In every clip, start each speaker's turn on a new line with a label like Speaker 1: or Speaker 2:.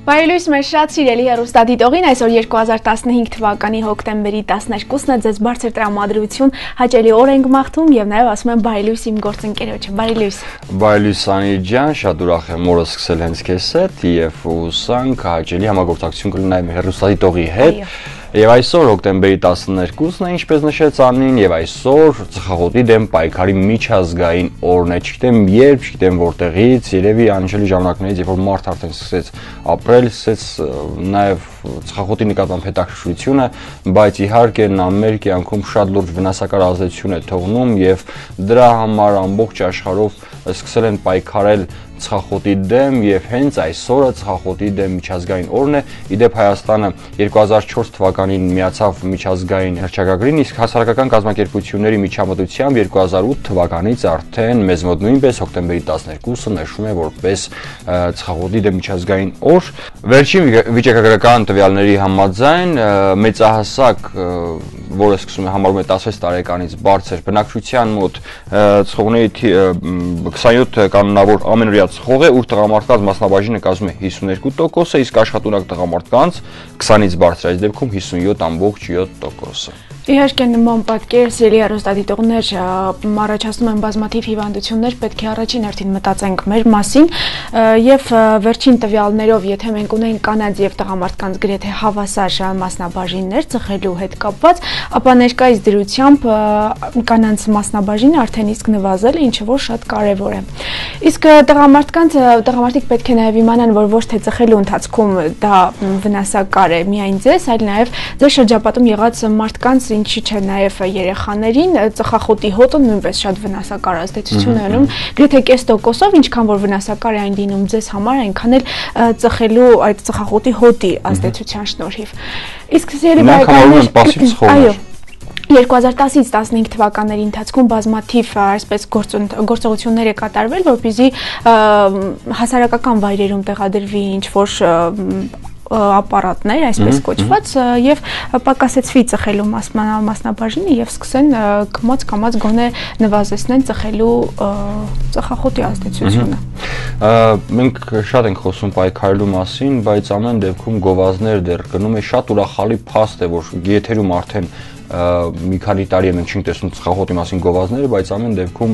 Speaker 1: Բարելույս մեր շատ սիրելի հեռուստադիտողին, այսօր 2015 թվականի հոկտեմբերի 12-ն է, ձեզ բարձր տրամադրություն հաճելի օր ենք մաղթում եւ նաեւ ասում եմ բարելույս իմ գործընկերոջը, բարելույս։
Speaker 2: Բարելույս Սանի ջան, շատ ուրախ եմ օրը սկսել հենց քեզ հետ եւ ուսանք հաճելի համագործակցություն կլինի հեռուստադիտողի հետ։ Եվ այսօր հոկտեմբերի 12-ն է, ինչպես նշեց Անին, եւ այսօր ծխախոտի դեմ պայքարի միջազգային օրն է, չգիտեմ երբ, չգիտեմ որտեղից, երևի անհիշելի ժամանակներից, երբ որ մարդ արդեն սկսեց ապրել, սկսեց նաեւ ծխախոտի նկատմամբ հետաքրքրությունը, բայց իհարկե նա մեր կյանքում շատ լուրջ վնասակար ազդեցություն է թողնում եւ դրա համար ամբողջ աշխարհով սկսել են պայքարել ծխախոտի դեմ եւ հենց այսօրը ծխախոտի դեմ միջազգային օրն է։ Իդեպ Հայաստանը 2004 թվականին միացավ միջազգային հռչակագրին, իսկ հասարակական կազմակերպությունների միջամտությամբ 2008 թվականից արդեն մեզ մոտ նույնպես հոկտեմբերի 12-ը նշվում է որպես ծխախոտի դեմ միջազգային օր։ Վերջին վիճակագրական տվյալների համաձայն մեծահասակ, որը սկսում է համարվում է 16 տարեկանից բարձր բնակչության մոտ ծխողների 27 կանոնավոր ամենօրյա ծխող է, ուր տղամարդկանց մասնաբաժինը կազմում է 52%, իսկ աշխատունակ տղամարդկանց 20-ից բարձր, այս դեպքում 57.7%։
Speaker 1: Իհարկե նման պատկեր սիրելի հեռուստադիտողներ առաջացնում են բազմաթիվ հիվանդություններ, պետք է առաջին հերթին մտածենք մեր մասին եւ վերջին տվյալներով, եթե մենք ունենք կանանց եւ տղամարդկանց գրեթե հավասար մասնաբաժիններ ծխելու հետ կապված, ապա ներկայիս դրությամբ կանանց մասնաբաժինը արդեն իսկ նվազել է, ինչը որ շատ կարեւոր է։ Իսկ տղամարդիկ պետք է նաեւ իմանան, որ ոչ թե ծխելու ընթացքում դա վնասակար է միայն ձեզ, այլ նաեւ ձեր շրջապատում եղած մարդկանց ինչի՞ չէ նաև երեխաներին ծխախոտի հոտը նույնպես շատ վնասակար ազդեցություն է անում գրեթե կես տոկոսով, ինչքան որ վնասակար է այն լինում ձեզ համար, այնքան էլ ծխելու այդ ծխախոտի հոտի ազդեցության շնորհիվ։ Իսկ սիրելի բարեկամներ, այո 2010-ից 15 թվականների ընթացքում բազմաթիվ այսպես գործողություններ է կատարվել, որպեսզի հասարակական վայրերում տեղադրվի ինչ-որ ապարատներ, այսպես կոչված, եւ պակասեցվի ծխելու մասնաբաժինը եւ սկսեն կամաց գոնե նվազեցնեն ծխելու ծխախոտի ազդեցությունը։
Speaker 2: Մենք շատ ենք խոսում պայքարելու մասին, բայց ամեն դեպքում գովազներ դեռ գնում է, շատ ուրախալի փաստ է, որ եթերում արդեն մի քանի տարի մենք չենք տեսնում ծխախոտի մասին գովազները, բայց ամեն դեպքում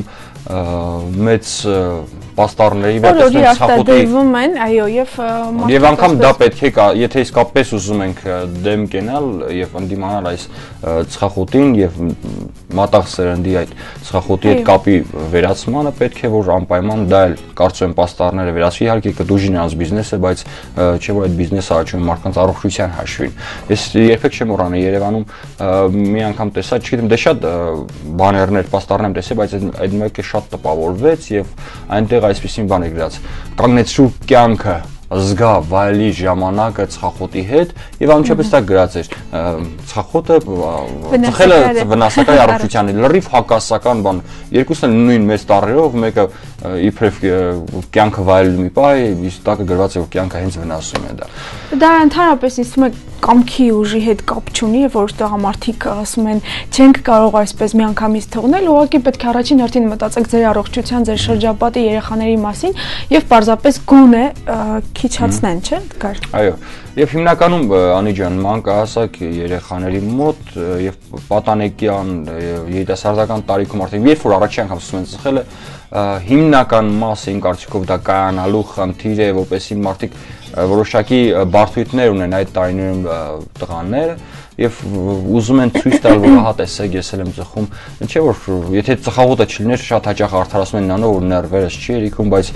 Speaker 2: մեծ պաստառների վերտեսնեն ծխախոտի
Speaker 1: են, այո,
Speaker 2: եւ անգամ դա պետք է, եթե իսկապես ուզում ենք դեմ կենալ եւ ընդդիմանալ այս ծխախոտին եւ մատաղ սերնդի այդ ծխախոտի հետ կապի վերացմանը, պետք է որ անպայման դա էլ կարծում եմ պաստառները վերացվի, իհարկե կդուժի նրանց բիզնեսը, բայց չէ որ այդ բիզնեսը աճում է մարդկանց առողջության հաշվին։ Ես երբեք չեմ մոռանա Երևանում մի անգամ տեսա, չգիտեմ, դե շատ բաներներ, պաստառներ եմ տեսել, բայց այդ մեկը շատ տպավորվեց եւ այնտեղ այսպեսին բան է գրած. կանգնեցրու կյանքը զգա վայելի ժամանակը ծխախոտի հետ եւ անմիջապես դա գրած էր ծխախոտը ծխելը վնասակար առողջության է լրիվ հակասական բան երկուսն են նույն մեծ տառերով մեկը իբրև կյանքը վայելելու մի պահ է իսկ տակը գրված է որ կյանքը հենց վնասում է
Speaker 1: դա ընդհանրապես ինձ թվում է կամքի ուժի հետ կապ չունի որ տղամարդիկ ասում են չենք կարող այսպես միանգամից թողնել ուղղակի պետք է առաջին հերթին մտածեք ձեր առողջության ձեր շրջապատի երեխաների մասին եւ պարզապես գոնե քիչացնեն, չէ՞, Դգար։
Speaker 2: Այո, եւ հիմնականում Անի ջան, մանկահասակ երեխաների մոտ եւ պատանեկյան երիտասարդական տարիքում արդեն երբ որ առաջին անգամ սկսում են ծխելը, հիմնական մասը իմ կարծիքով դա կայանալու խնդիր է, որպեսզի մարդիկ որոշակի բարդություններ ունեն այդ տարիներում տղաները եւ ուզում են ցույց տալ որ ահա տեսեք ես էլ եմ ծխում չէ որ եթե ծխախոտը չլիներ շատ հաճախ արդարացում են նանո որ ներվերս չի երիքում բայց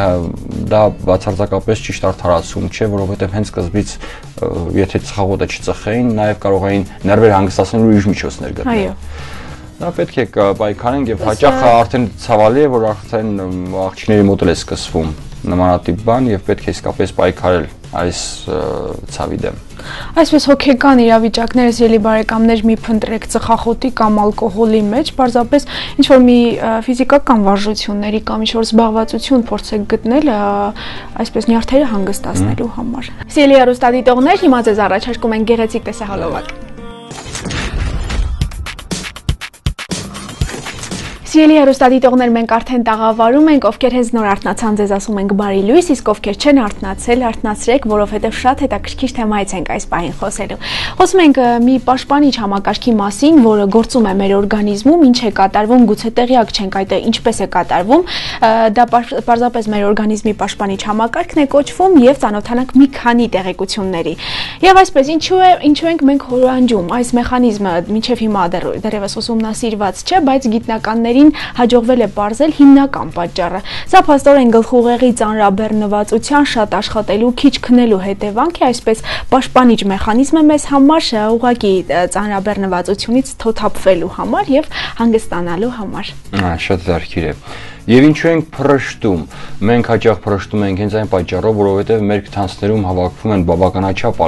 Speaker 2: դա բացարձակապես ճիշտ արդարացում չէ որովհետեւ հենց սկզբից եթե ծխախոտը չծխեին նաեւ կարող էին ներվեր հանգստացնելու ուրիշ միջոցներ գտնել այո Դա պետք է պայքարենք եւ հաճախ արդեն ցավալի է որ արդեն աղջիկների մոտ էլ է սկսվում նմանատիպ բան եւ պետք է իսկապես պայքարել այս ցավի դեմ
Speaker 1: Այսպես հոգեկան իրավիճակները սիրելի բարեկամներ մի փնտրեք ծխախոտի կամ ալկոհոլի մեջ, պարզապես ինչ որ մի ֆիզիկական վարժությունների կամ ինչ որ զբաղվածություն փորձեք գտնել, այսպես նյարդերը հանգստացնելու համար։ Սիրելի հեռուստադիտողներ, հիմա ձեզ առաջարկում ենք գեղեցիկ տեսահոլովակ։ Սիրելի հեռուստադիտողներ, մենք արդեն տաղավարում ենք, ովքեր հենց նոր արթնացան, ձեզ ասում ենք բարի լույս, իսկ ովքեր չեն արթնացել, արթնացրեք, որովհետև շատ հետաքրքիր թեմայից ենք այս պահին խոսելու։ Խոսում ենք մի պաշտպանիչ համակարգի մասին, որը գործում է մեր օրգանիզմում, ինչ է կատարվում, գուցե տեղյակ չենք այդ ինչպես է կատարվում, դա պարզապես մեր օրգանիզմի պաշտպանիչ համակարգն է կոչվում եւ ծանոթանանք մի քանի տեղեկությունների։ Եվ այսպես ինչու ենք մենք հորանջում, այս մեխանիզմը մինչև հիմա դեռևս ուսումնասիրված չէ, բայց գիտնականներին հաջողվել է պարզել հիմնական պատճառը։ Սա փաստորեն գլխուղեղի ծանրաբեռնվածության շատ աշխատելու, քիչ քնելու հետևանք է, այսպես պաշտպանիչ մեխանիզմը մեզ համար ուղղակի ծանրաբեռնվածությունից թոթափվելու համար եւ հանգստանալու համար։
Speaker 2: Շատ դարքիր է։ Եվ ինչու ենք փռշտում։ Մենք հաճախ փռշտում ենք հենց այն պատճառով, որովհետև մեր քթանցներում հավաքվում են բավականաչափ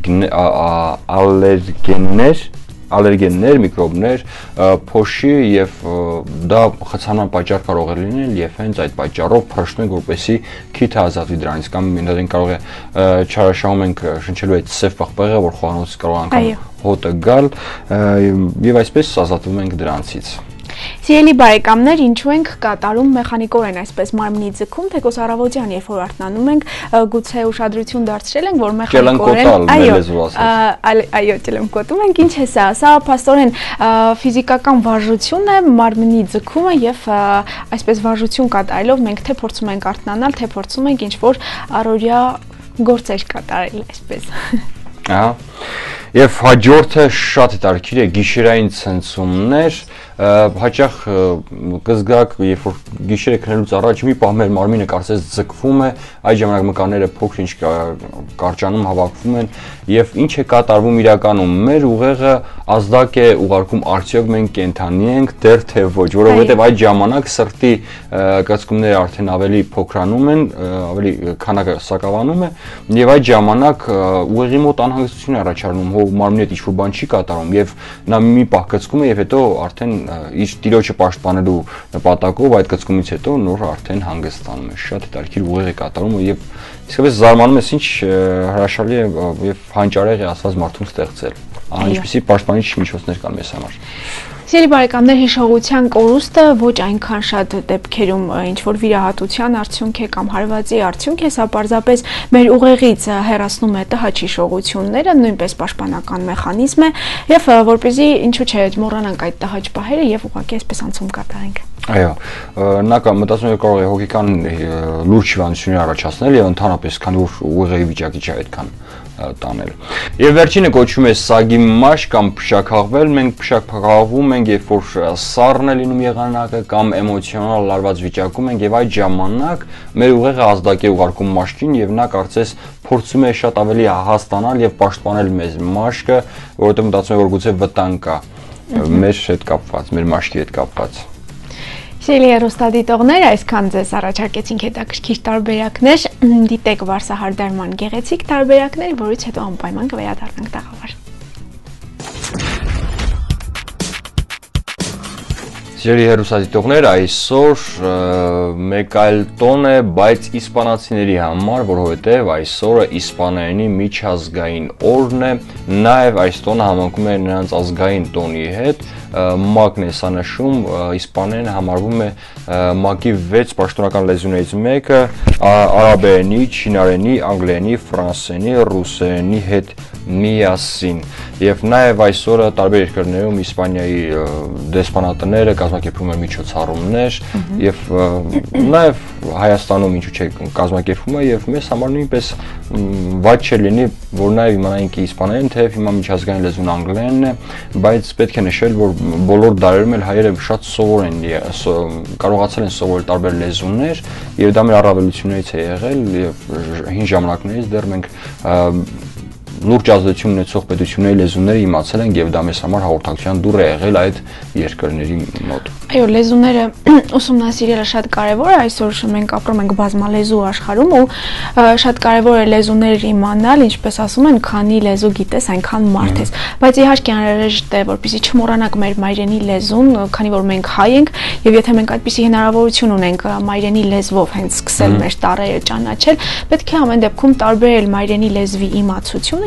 Speaker 2: ալերգեններ, միկրոբներ, փոշի եւ դա խցանման պատճառ կարող է լինել եւ հենց այդ պատճառով փռշտում ենք, որպեսզի քիթը ազատվի դրանից կամ ինքնին կարող է չարաշահում ենք շնչելու այդ սև պղպեղը, որ խոհանոցից կարող անգամ հոտը գալ եւ այսպես ազատվում ենք դրանցից։
Speaker 1: Սիրելի բարեկամներ, ինչու ենք կատարում մեխանիկորեն այսպես մարմնի ձգում, թեկոս առավոտյան, երբ որ արթնանում ենք, գուցե ուշադրություն դարձրել ենք, որ մեխանիկորեն, այո, ճելեմկոտում ենք, ինչ է սա։ Սա փաստորեն ֆիզիկական վարժություն է, մարմնի ձգումը եւ այսպես վարժություն կատարելով մենք թե փորձում ենք արթնանալ, թե փորձում ենք ինչ-որ առօրյա գործեր կատարել, այսպես։
Speaker 2: Ահա։ Եվ հաջորդը շատ հետաքրքիր է, գիշերային ցնցումներ, հաճախ կզգաք, երբ որ գիշերը քնելուց առաջ մի պահ մեր մարմինը կարծես ձգվում է, այդ ժամանակ մկանները փոքր-ինչ կարճանում հավաքվում են եւ ինչ է կատարվում իրականում, մեր ուղեղը ազդակ է ուղարկում արդյոք մենք կենթանի ենք, դեռ թե ոչ, որովհետեւ այդ ժամանակ սրտի կծկումները արդեն ավելի փոքրանում են, ավելի քանակը սակավանում է եւ այդ ժամանակ ուղեղի մոտ անհանգստություն է առաջանում, մարմնի հետ ինչ-որ բան չի կատարում եւ նա մի պահ կծկում է եւ հետո արդեն իր տիրոջը պաշտպանելու նպատակով այդ կծկումից հետո նոր արդեն հանգստանում է։ Շատ հետաքրքիր ուղեղ է կատարում եւ իսկապես զարմանում ես ինչ հրաշալի է եւ հանճարեղ է ասված մարդուն ստեղծել։ Ինչպեսի պաշտպանիչ միջոցներ կան մեզ համար։
Speaker 1: Սիրելի բարեկամներ, հիշողության կորուստը ոչ այնքան շատ դեպքերում ինչ-որ վիրահատության արդյունք է կամ հարվածի արդյունք է, սա պարզապես մեր ուղեղից հեռացնում է տհաճ հիշողությունները, նույնպես պաշտպանական մեխանիզմ է եւ որպեսզի ինչու՞ չէ մոռանանք այդ տհաճ պահերը եւ ուղղակի այսպես անցում կատարենք։
Speaker 2: Այո, նա մտածում եմ կարող է հոգեկան լուրջ հիվանդություններ առաջացնել եւ ընդհանրապես քանի որ ուղեղի վիճակի չէ այդքան տանել։ Եվ վերջինը կոչվում է սագի մաշ կամ փշաքաղվել, մենք փշաքաղվում ենք, երբ որ սառն է լինում եղանակը կամ էմոցիոնալ լարված վիճակում ենք եւ այդ ժամանակ մեր ուղեղը ազդակ է ուղարկում մաշկին եւ նա կարծես փորձում է շատ ավելի հաստանալ եւ պաշտպանել մեզ մաշկը, որովհետեւ մտածում է որ գուցե վտանգ կա մեր հետ կապված, մեր մաշկի հետ կապված։
Speaker 1: Սիրելի հեռուստադիտողներ, այսքան ձեզ առաջարկեցինք հետաքրքիր տարբերակներ, դիտեք վարսահարդարման գեղեցիկ տարբերակներ, որից հետո անպայման կվերադառնանք տաղավար։
Speaker 2: Սիրելի հեռուստադիտողներ, այսօր մեկ այլ տոն է, բայց իսպանացիների համար, որովհետև այսօրը իսպաներենի միջազգային օրն է, նաև այս տոնը համընկնում է նրանց ազգային տոնի հետ, ՄԱԿ-ն է սա նշում, իսպաներենը համարվում է ՄԱԿ-ի 6 պաշտոնական լեզուներից մեկը, արաբերենի, չինարենի, անգլերենի, ֆրանսերենի, ռուսերենի հետ միասին։ Եվ նաև այսօրը տարբեր երկրներում Իսպանիայի դեսպանատները կազմակերպում են միջոցառումներ եւ նաև Հայաստանում ինչու՞ չէ կազմակերպվում է եւ մեզ համար նույնպես վատ չէ լինի որ նաև իմանայինք իսպաներեն թեև հիմա միջազգային լեզուն անգլերենն է, բայց պետք է նշել որ բոլոր դարերում էլ հայերը շատ սովոր են կարողացել են սովորել տարբեր լեզուներ եւ դա մեր առավելություններից է եղել եւ հին ժամանակներից դեռ մենք լուրջ ազդեցություն ունեցող պետությունների լեզուները իմացել են եւ դա մեզ համար հաղորդակցության դուռ է եղել այդ երկրների մոտ։
Speaker 1: Այո, լեզուները ուսումնասիրելը շատ կարևոր է, այսօր մենք ապրում ենք բազմալեզու աշխարհում ու շատ կարևոր է լեզուներ իմանալ, ինչպես ասում են, քանի լեզու գիտես, այնքան մարդ ես, բայց իհարկե անհրաժեշտ է, որպեսզի չմոռանանք մեր մայրենի լեզուն, քանի որ մենք հայ ենք եւ եթե մենք այդպիսի հնարավորություն ունենք մայրենի լեզվով հենց սկսել մեր տառերը ճանաչել, պետք է ամեն դեպքում տարբերել մայրենի լեզվի իմացությունը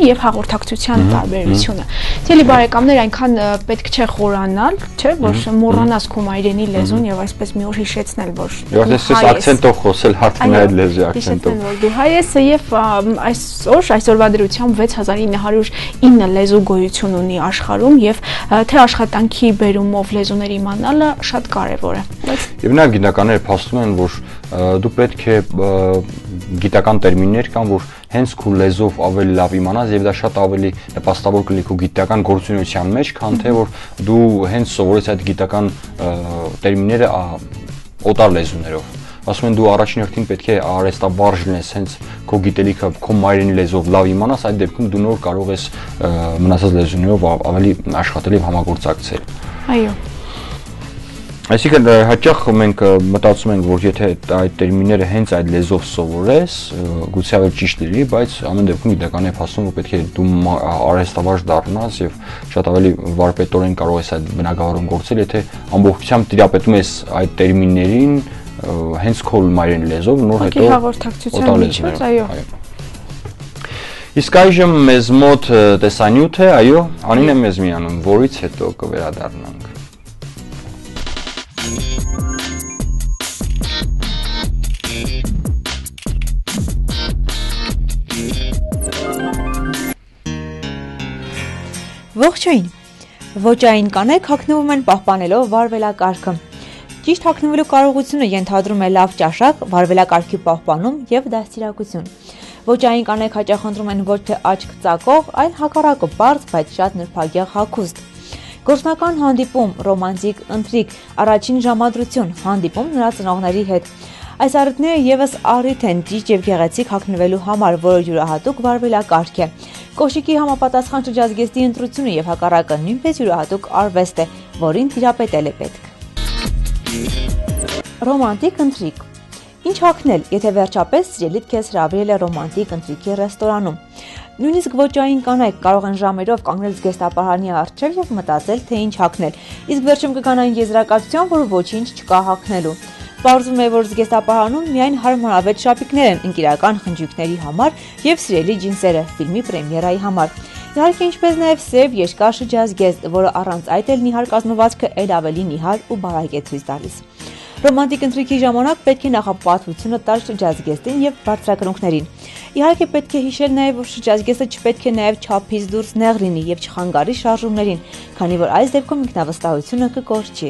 Speaker 1: եւ հաղորդակցության տարբերությունը։ Թելի բարեկամներ, այնքան պետք չէ խորանալ, չէ, որ մոռանաս քո մայրենի լեզուն եւ այսպես մի օր հիշեցնել, որ
Speaker 2: ես ակցենտով խոսել հարցին այդ լեզվի ակցենտով։
Speaker 1: Որ դու հայ ես եւ այսօրվա դրությամբ 6909 լեզու գոյություն ունի աշխարհում եւ թե աշխատանքի բերումով լեզուներ իմանալը շատ կարեւոր է։
Speaker 2: Եվ նաեւ գիտնականները փաստում են, որ դու պետք է գիտական տերմիններ կան, որ հենց քո լեզվով ավելի լավ իմանաս եւ դա շատ ավելի նպաստավոր կլինի քո գիտական գործունեության մեջ, քան թե որ դու հենց սովորես այդ գիտական տերմինները օտար լեզուներով։ Ասում են դու առաջին հերթին պետք է արհեստավարժ լինես, հենց քո գիտելիքը քո մայրենի լեզվով լավ իմանաս, այդ դեպքում դու նոր կարող ես մնացած լեզուներով ավելի աշխատել եւ համագործակցել։
Speaker 1: Այո։
Speaker 2: Այսինքն հաճախ մենք մտածում ենք, որ եթե այդ տերմինները հենց այդ լեզվով սովորես, գուցե ավելի ճիշտ լինի, բայց ամեն դեպքում գիտնականները փաստում, որ պետք է դու արհեստավարժ դառնաս եւ շատ ավելի վարպետորեն կարող ես այդ բնագավառում գործել, եթե ամբողջությամբ տիրապետում ես այդ տերմիններին հենց քո մայրենի լեզվով, նոր հետո
Speaker 1: հաղորդակցության միջոց, այո։
Speaker 2: Իսկ այժմ մեզ մոտ տեսանյութ է, այո, Անին է մեզ միանում, որից հետո կվերադառնանք։
Speaker 3: Ողջույն։ Ոճային կանայք հագնվում են պահպանելով վարվելակարգը։ Ճիշտ հագնվելու կարողությունը ենթադրում է լավ ճաշակ, վարվելակարգի պահպանում եւ դաստիարակություն։ Ոճային կանայք հաճախ ընտրում են ոչ թե աչք ծակող, այլ հակառակը բարձ, բայց շատ նրբագեղ հագուստ։ Գործնական հանդիպում, ռոմանտիկ ընթրիք, առաջին ժամադրություն, հանդիպում նրա ծնողների հետ։ Այս առիթները եւս առիթ են ճիշտ եւ գեղեցիկ հագնվելու համար, որը յուրահատուկ վարվելակարգ է։ Կոշիկի համապատասխան շրջազգեստի ընտրությունը եւ հակառակը նույնպես յուրահատուկ արվեստ է, որին տիրապետել է պետք։ Ռոմանտիկ ընթրիք։ Ինչ հագնել, եթե վերջապես սիրելիդ քեզ հրավիրել է ռոմանտիկ ընթրիքի ռեստորանում։ Նույնիսկ ոճային կանայք կարող են ժամերով կանգնել զգեստապահարանի առջև եւ մտածել, թե ինչ հագնել, իսկ վերջում կգանան եզրակացության, որ ոչինչ չկա հագնելու։ Պարզվում է, որ զգեստապահարանում միայն հարմարավետ շապիկներ են ընկերական խնջույքների համար եւ սիրելի ջինսերը ֆիլմի պրեմիերայի համար։ Իհարկե, ինչպես նաեւ սև երկար շրջազգեստ, որը առանց այդ էլ նիհար կազմվածքը էլ ավելի նիհար ու բարակ է ցույց տալիս։ Ռոմանտիկ ընթրիքի ժամանակ պետք է նախապատվությունը տալ շրջազգեստին եւ բարձրակրունկներին։ Իհարկե պետք է հիշել նաեւ, որ շրջազգեստը չպետք է նաեւ չափից դուրս նեղ լինի եւ չխանգարի շարժումներին, քանի որ այս դեպքում ինքնավստահությունը կկորչի։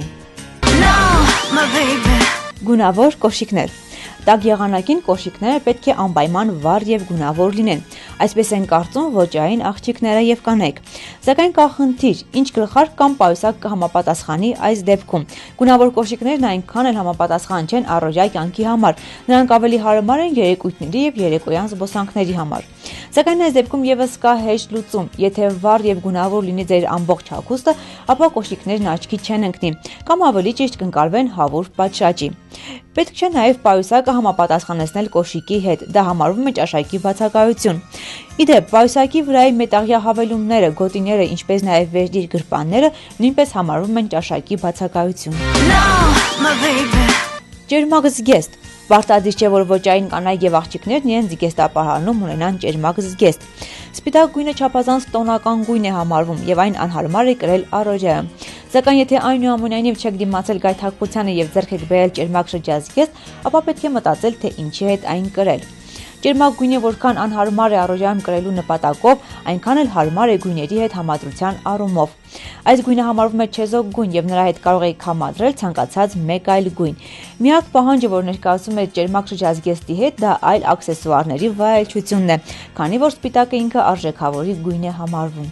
Speaker 3: Գունավոր կոշիկներ։ Տակ եղանակին կոշիկները պետք է անպայման վառ եւ գունավոր լինեն։ Այսպես են կարծում ոճային աղջիկները եւ կանայք։ Սակայն կա խնդիր, ինչ գլխարկ կամ պայուսակ կհամապատասխանի այս դեպքում։ Գունավոր կոշիկներն այնքան էլ համապատասխան չեն առօրյա կյանքի համար։ Նրանք ավելի հարմար են երեկույթների եւ երեկոյան զբոսանքների համար։ Սակայն այս դեպքում եւս կա հեշտ լուծում։ Եթե վառ եւ գունավոր լինի ձեր ամբողջ հագուստը, ապա կոշիկներն աչքի չեն ընկնի, կամ ավելի ճիշտ կընկալվեն հավուր պատշաճի։ Պետք չէ նաեւ պայուսակը համապատասխանեցնել կոշիկի հետ, դա համարվում է ճաշակի բացակայություն։ Իդեպ, պայուսակի վրայի մետաղյա հավելումները, գոտիները, ինչպես նաեւ վերդիր գրպանները նույնպես համարվում են ճաշակի բացակայություն։ Ջերմակ զգեստ։ Պարտադիր չէ, որ ոճային կանայք եւ աղջիկներն իրենց զգեստապահարանում ունենան ջերմակ զգեստ։ Սպիտակ գույնը չափազանց տոնական գույն է համարվում եւ այն անհարմար է կրել առօրյայում։ Սակայն եթե այնուամենայնիվ չեք դիմացել գայթակղությանը եւ ձեռք եք բերել ջերմակ շրջազգեստ, ապա պետք է մտածել, թե ինչի հետ այն կրել։ Ջերմակ գույնը որքան անհարմար է առօրյայում կրելու նպատակով, այնքան էլ հարմար է գույների հետ համադրության առումով։ Այս գույնը համարվում է չեզոք գույն եւ նրա հետ կարող եք համադրել ցանկացած մեկ այլ գույն։ Միակ պահանջը, որ ներկայացում է ջերմակ շրջազգեստի հետ, դա այլ աքսեսուարների վայելչությունն է, քանի որ սպիտակը ինքը արժեքավորի գույն է համարվում։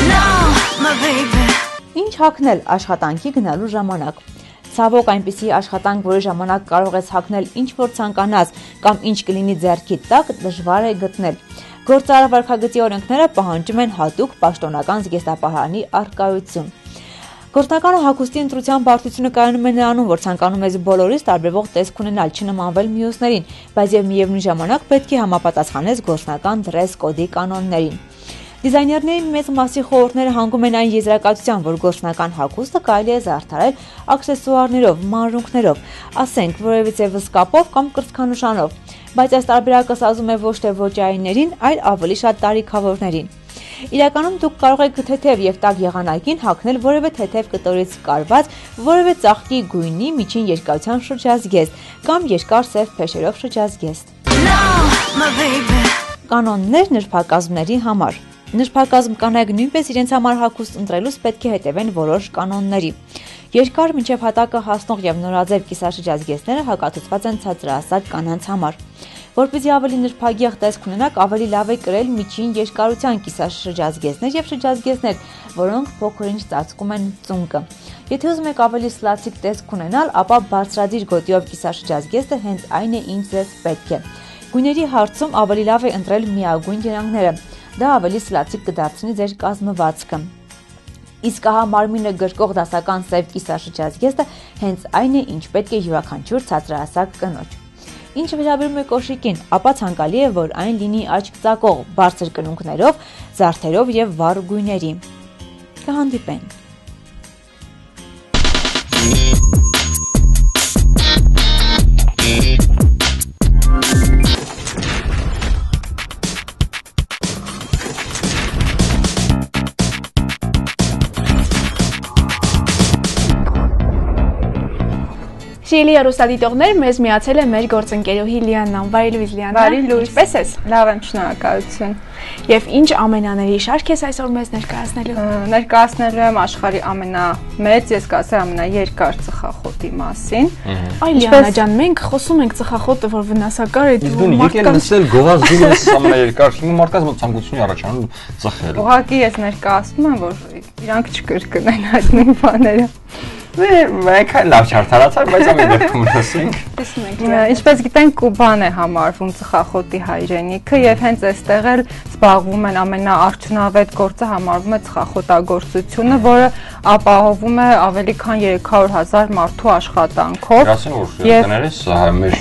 Speaker 3: Ինչ հագնել աշխատանքի գնալու ժամանակ։ Ցավոք այնպիսի աշխատանք, որի ժամանակ կարող ես հագնել ինչ որ ցանկանաս կամ ինչ կլինի ձեռքիդ տակ, դժվար է գտնել։ Գործարարվարքագծի օրենքները պահանջում են հատուկ պաշտոնական զգեստապահարանի առկայություն։ Գործնական հագուստի ընտրության բարդությունը կայանում է նրանում, որ ցանկանում ես բոլորից տարբերվող տեսք ունենալ, չնմանվել մյուսներին, բայց եւ միևնույն ժամանակ պետք է համապատասխանես գործնական դրես կոդի կանոններին։ Դիզայներների մեծ մասի խորհուրդները հանգում են այն եզրակացության, որ գործնական հագուստը կարելի է զարդարել աքսեսուարներով, մանրունքներով, ասենք որևիցե վզկապով կամ կրծքանշանով, բայց այս տարբերակը սազում է ոչ թե ոճայիններին, այլ ավելի շատ տարիքավորներին։ Իրականում դուք կարող եք թեթև եւ տաք եղանակին հագնել որևէ թեթև կտորից կարված, որևէ ծաղկի գույնի միջին երկարության շրջազգեստ կամ երկար սև փեշերով շրջազգեստ։ Կանոններ նրբակազմների համար։ Նրբակազմ կանայք նույնպես իրենց համար հագուստ ընտրելուց պետք է հետևեն որոշ կանոնների։ Երկար մինչև հատակը հասնող եւ նորաձև կիսաշրջազգեստները հակաթուցված են ցածրահասակ կանանց համար։ Որպեսզի ավելի նրբագեղ տեսք ունենաք, ավելի լավ է կրել միջին երկարության կիսաշրջազգեստներ եւ շրջազգեստներ, որոնք փոքր-ինչ ծածկում են ծունկը։ Եթե ուզում եք ավելի սլացիկ տեսք ունենալ, ապա բարձրադիր գոտիով կիսաշրջազգեստը հենց այն է, ինչ ձեզ պետք է։ Գույների հարցում ավելի լավ է ընտրել միագույն երանգները։ Դա ավելի սլացիկ կդարձնի ձեր կազմվածքը։ Իսկ ահա մարմինը գրկող դասական սև կիսաշրջազգեստը հենց այն է, ինչ պետք է յուրաքանչյուր ցածրահասակ կնոջ։ Ինչ վերաբերում է կոշիկին, ապա ցանկալի է, որ այն լինի աչք ծակող, բարձր կնունկներով, զարդերով եւ վառ գույների։ Կհանդիպենք։
Speaker 1: Շիելի հեռուստադիտողներ, մեզ միացել է մեր գործընկերուհի Լիաննան։ Բարի լույս Լիաննա։
Speaker 4: Բարի լույս։
Speaker 1: Ինչպե՞ս ես։
Speaker 4: Լավ եմ, շնորհակալություն։
Speaker 1: Եվ ինչ ամենաների շարք ես այսօր մեզ ներկայացնելու։
Speaker 4: Ներկայացնելու եմ աշխարհի ամենամեծ, ես կասեմ ամենաերկար ծխախոտի մասին։
Speaker 1: Այ Լիաննա ջան, մենք խոսում ենք ծխախոտը, որ վնասակար է,
Speaker 2: դու եկել լսել գովազդում ես ամենաերկար, հիմա մարդկանց մոտ ցանկություն առաջանում ծխել։
Speaker 4: Ուղղակի ես ներկայացնում եմ, որ իրանք չկրկնեն այդ նույն բաները։
Speaker 2: Մենք լավ չարթարացար, բայց ամեն դեպքում լսենք։
Speaker 4: Ինչպես գիտենք, Կուբան է համարվում ծխախոտի հայրենիքը եւ հենց այստեղ էլ զբաղվում են ամենաարդյունավետ գործը համարվում է ծխախոտագործությունը, որը ապահովում է ավելի քան 300,000 մարդու աշխատանքով։
Speaker 2: Ասեն որ տներես մեր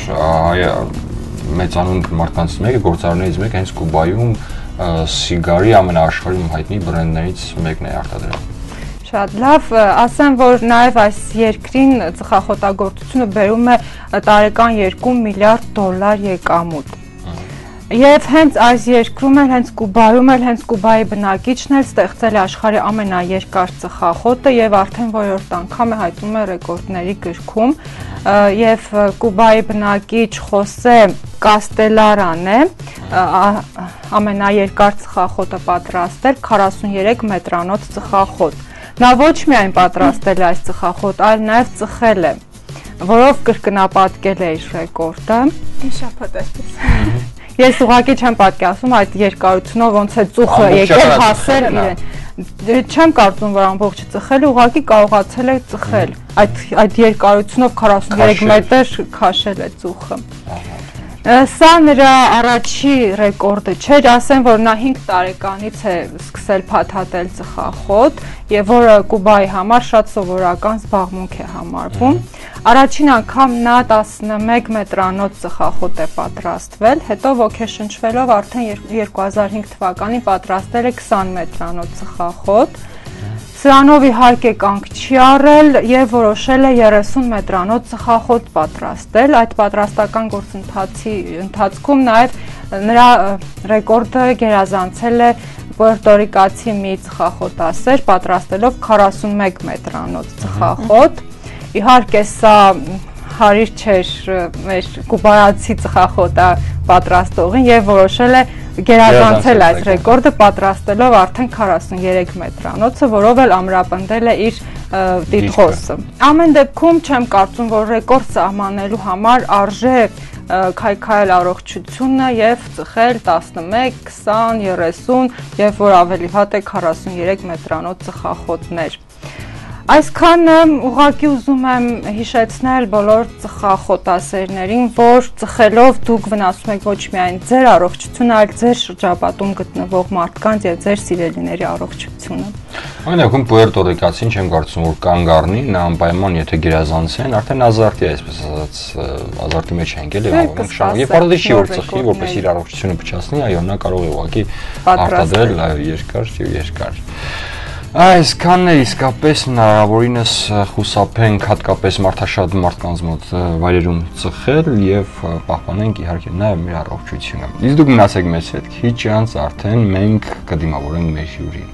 Speaker 2: մեծանուն մարդկանց մեկը, գործարարներից մեկը հենց Կուբայում սիգարի ամենաաշխարհում հայտնի բրենդներից մեկն է արտադրել։
Speaker 4: Շատ լավ, ասեմ, որ նաև այս երկրին ծխախոտագործությունը բերում է տարեկան 2 միլիարդ դոլար եկամուտ։ Եվ հենց այս երկրում էլ, հենց Կուբայում էլ, հենց Կուբայի բնակիչն էլ ստեղծել է աշխարհի ամենաերկար ծխախոտը եւ արդեն որորդ անգամ է հայտնվում է ռեկորդների գրքում։ Եվ Կուբայի բնակիչ Խոսե Կաստելարան է ամենաերկար ծխախոտը պատրաստել 43 մետրանոց ծխախոտ։ Նա ոչ միայն պատրաստել է այս ծխախոտ, այլ նաև ծխել է, որով կրկնապատկել է իր ռեկորդը։
Speaker 1: Շաբաթ այսպես։
Speaker 4: Ես ուղղակի չեմ պատկերացնում այդ երկարությունով ոնց է ծուխը եկել հասել իրեն։ Չեմ կարծում, որ ամբողջը ծխել, ուղղակի կարողացել է ծխել։ Այդ երկարությունով 43 մետր քաշել է ծուխը։ Սա նրա առաջի ռեկորդը չէր, ասեմ, որ նա 5 տարեկանից է սկսել փաթաթել ծխախոտ եւ որը Կուբայի համար շատ սովորական զբաղմունք է համարվում։ Առաջին անգամ նա 11 մետրանոց ծխախոտ է պատրաստվել, հետո ոգեշնչվելով արդեն 2005 թվականին պատրաստել է 20 մետրանոց ծխախոտ։ Սրանով իհարկե կանգ չի առել եւ որոշել է 30 մետրանոց ծխախոտ պատրաստել։ Այդ պատրաստական գործընթացի ընթացքում նաեւ նրա ռեկորդը գերազանցել է պուերտորիկացի մի ծխախոտասեր պատրաստելով 41 մետրանոց ծխախոտ։ Իհարկե սա հարիր չէր մեր կուբայացի ծխախոտա պատրաստողին եւ որոշել է գերազանցել այդ ռեկորդը պատրաստելով արդեն 43 մետրանոցը, որով էլ ամրապնդել է իր տիտղոսը։ Ամեն դեպքում չեմ կարծում, որ ռեկորդ սահմանելու համար արժե քայքայել առողջությունը եւ ծխել 11, 20, 30 եւ որ ավելի վատ է 43 մետրանոց ծխախոտներ։ Այսքանը ուղղակի ուզում եմ հիշեցնել բոլոր ծխախոտասերներին, որ ծխելով դուք վնասում եք ոչ միայն ձեր առողջությունը, այլ ձեր շրջապատում գտնվող մարդկանց եւ ձեր սիրելիների առողջությունը։
Speaker 2: Այն ակում պուերտորիկացին չեմ կարծում, որ կանգ առնի, նա անպայման եթե գերազանցեն, արդեն ազարտի է, այսպես ասած, ազարտի մեջ ենք էլի, եւ պարզի չի որ ծխի, որպես իր առողջությունը փչացնի, այո, նա կարող է ուղղակի արտադրել երկար եւ երկար։ Այսքանն է իսկապես հնարավորինս խուսափենք հատկապես մարդաշատ մարդկանց մոտ վայրերում ծխել եւ պահպանենք իհարկե նաեւ մեր առողջությունը։ Իսկ դուք մնացեք մեզ հետ, քիչ անց արդեն մենք կդիմավորենք մեր հյուրին։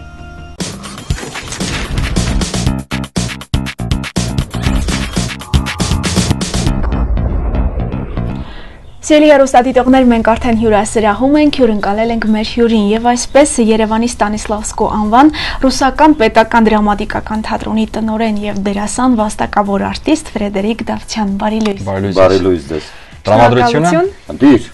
Speaker 1: Սիրելի հեռուստադիտողներ, մենք արդեն հյուրասրահում ենք, հյուրընկալել ենք մեր հյուրին եւ այսպես Երևանի Ստանիսլավսկու անվան ռուսական պետական դրամատիկական թատրոնի տնօրեն եւ դերասան վաստակավոր արտիստ Ֆրեդերիկ Դավթյան։ Բարի լույս։
Speaker 2: Բարի լույս ձեզ։ Տրամադրությունը։
Speaker 5: Դիր։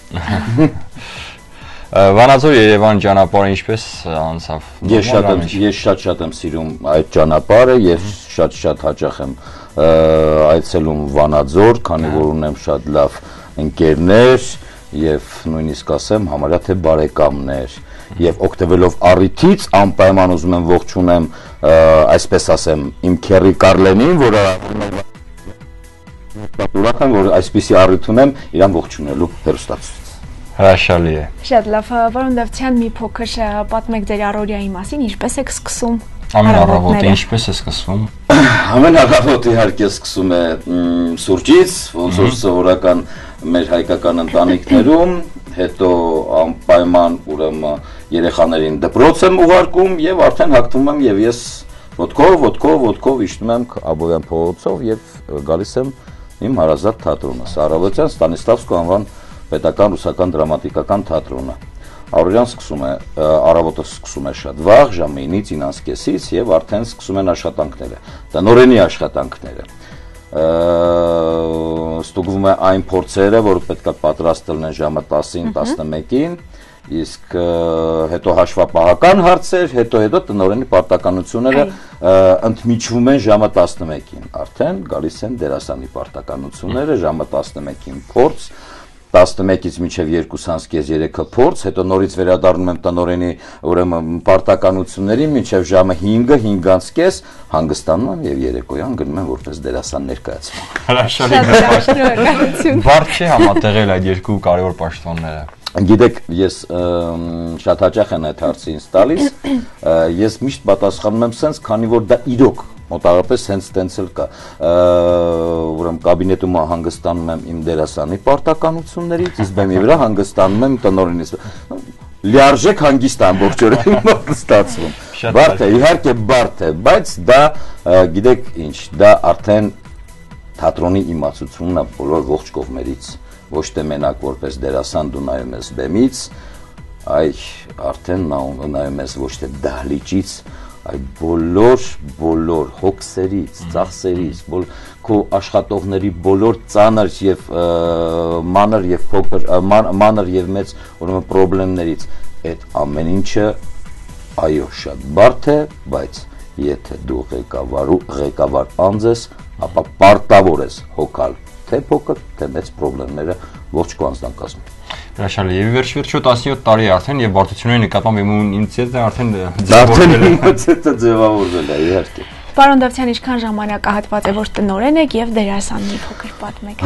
Speaker 2: Վանաձոր Երևան ճանապարհը ինչպես անցավ։
Speaker 5: Ես շատ եմ սիրում այդ ճանապարհը եւ շատ հաճախ եմ այցելում Վանաձոր, քանի որ ունեմ շատ լավ ընկերներ եւ նույնիսկ ասեմ համարյա թե բարեկամներ եւ օգտվելով առիթից անպայման ուզում եմ ողջունեմ այսպես ասեմ իմ քերի Կարլենին, որը ուրախ եմ որ այսպիսի առիթ ունեմ իրան ողջունելու հեռուստացույց։
Speaker 2: Հրաշալի է։
Speaker 1: Շատ լավ, պարոն Դավթյան, մի փոքր պատմեք ձեր առօրյայի մասին, ինչպես եք սկսում։
Speaker 2: Ամեն առավոտը ինչպես է սկսվում։
Speaker 5: Ամեն առավոտ իհարկե սկսում է սուրճից, ոնց որ սովորական մեր հայկական ընտանիքներում, հետո անպայման ուրեմն երեխաներին դպրոց եմ ուղարկում եւ արդեն հագնում եմ եւ ես ոտքով իջնում եմ Աբովյան փողոցով եւ գալիս եմ իմ հարազատ թատրոնը, Սարավոցյան Ստանիսլավսկու անվան պետական ռուսական դրամատիկական թատրոնը։ Առօրյան առավոտը սկսում է շատ վաղ, ժամը 9-ից 9:30 եւ արդեն սկսում են աշխատանքները, տնօրենի աշխատանքները։ Ստուգվում է այն փորձերը, որ պետք է պատրաստել են ժամը 10-ին, 11-ին, իսկ հետո հաշվապահական հարցեր, հետո տնօրենի պարտականությունները ընդմիջվում են ժամը 11-ին։ Արդեն գալիս են դերասանի պարտականությունները, ժամը 11-ին փորձ, 11-ից մինչև 2:30-3-ը փորձ, հետո նորից վերադառնում եմ տնօրենի ուրեմն պարտականություններին մինչև ժամը 5-ը 5:30 հանգստանում եմ եւ երեկոյան գնում եմ որպես դերասան ներկայացում։
Speaker 2: Հրաշալի։ Բարդ չէ համատեղել այդ երկու կարևոր պաշտոնները։
Speaker 5: Գիտեք, ես շատ հաճախ եմ այդ հարցը ինձ տալիս, ես միշտ պատասխանում եմ սենց, քանի որ դա իրոք մոտավորապես հենց տենց էլ կա, ուրեմն կաբինետում հանգստանում եմ իմ դերասանի պարտականություններից, իսկ բեմի վրա հանգստանում եմ տնօրենից։ Լիարժեք հանգիստ ամբողջորեն մոտ ստացվում։ Բարդ է, իհարկե բարդ է, բայց դա գիտեք ինչ, դա արդեն թատրոնի իմացությունն է բոլոր ողջ կողմերից, ոչ թե մենակ որպես դերասան դու նայում ես բեմից, այ արդեն նայում ես ոչ թե դահլիճից, այդ բոլոր հոգսերից, ծախսերից, քո աշխատողների բոլոր ծանր եւ մանր եւ փոքր, մանր եւ մեծ ուրեմն խնդիրներից, այդ ամեն ինչը այո շատ բարդ է, բայց եթե դու ղեկավար անձ ես, ապա պարտավոր ես հոգալ թե փոքր, թե մեծ խնդիրները ողջ քո անձնակազմում։
Speaker 2: Հրաշալի, եւ վերջ-վերջո 17 տարի արդեն եւ բարդությունների նկատմամբ իմ ինձ արդեն
Speaker 5: ձևավորվել է, իհարկե։
Speaker 1: Պարոն Դավթյան, ինչքան ժամանակահատված է որ տնօրեն եք եւ դերասան մի փոքր պատմեք։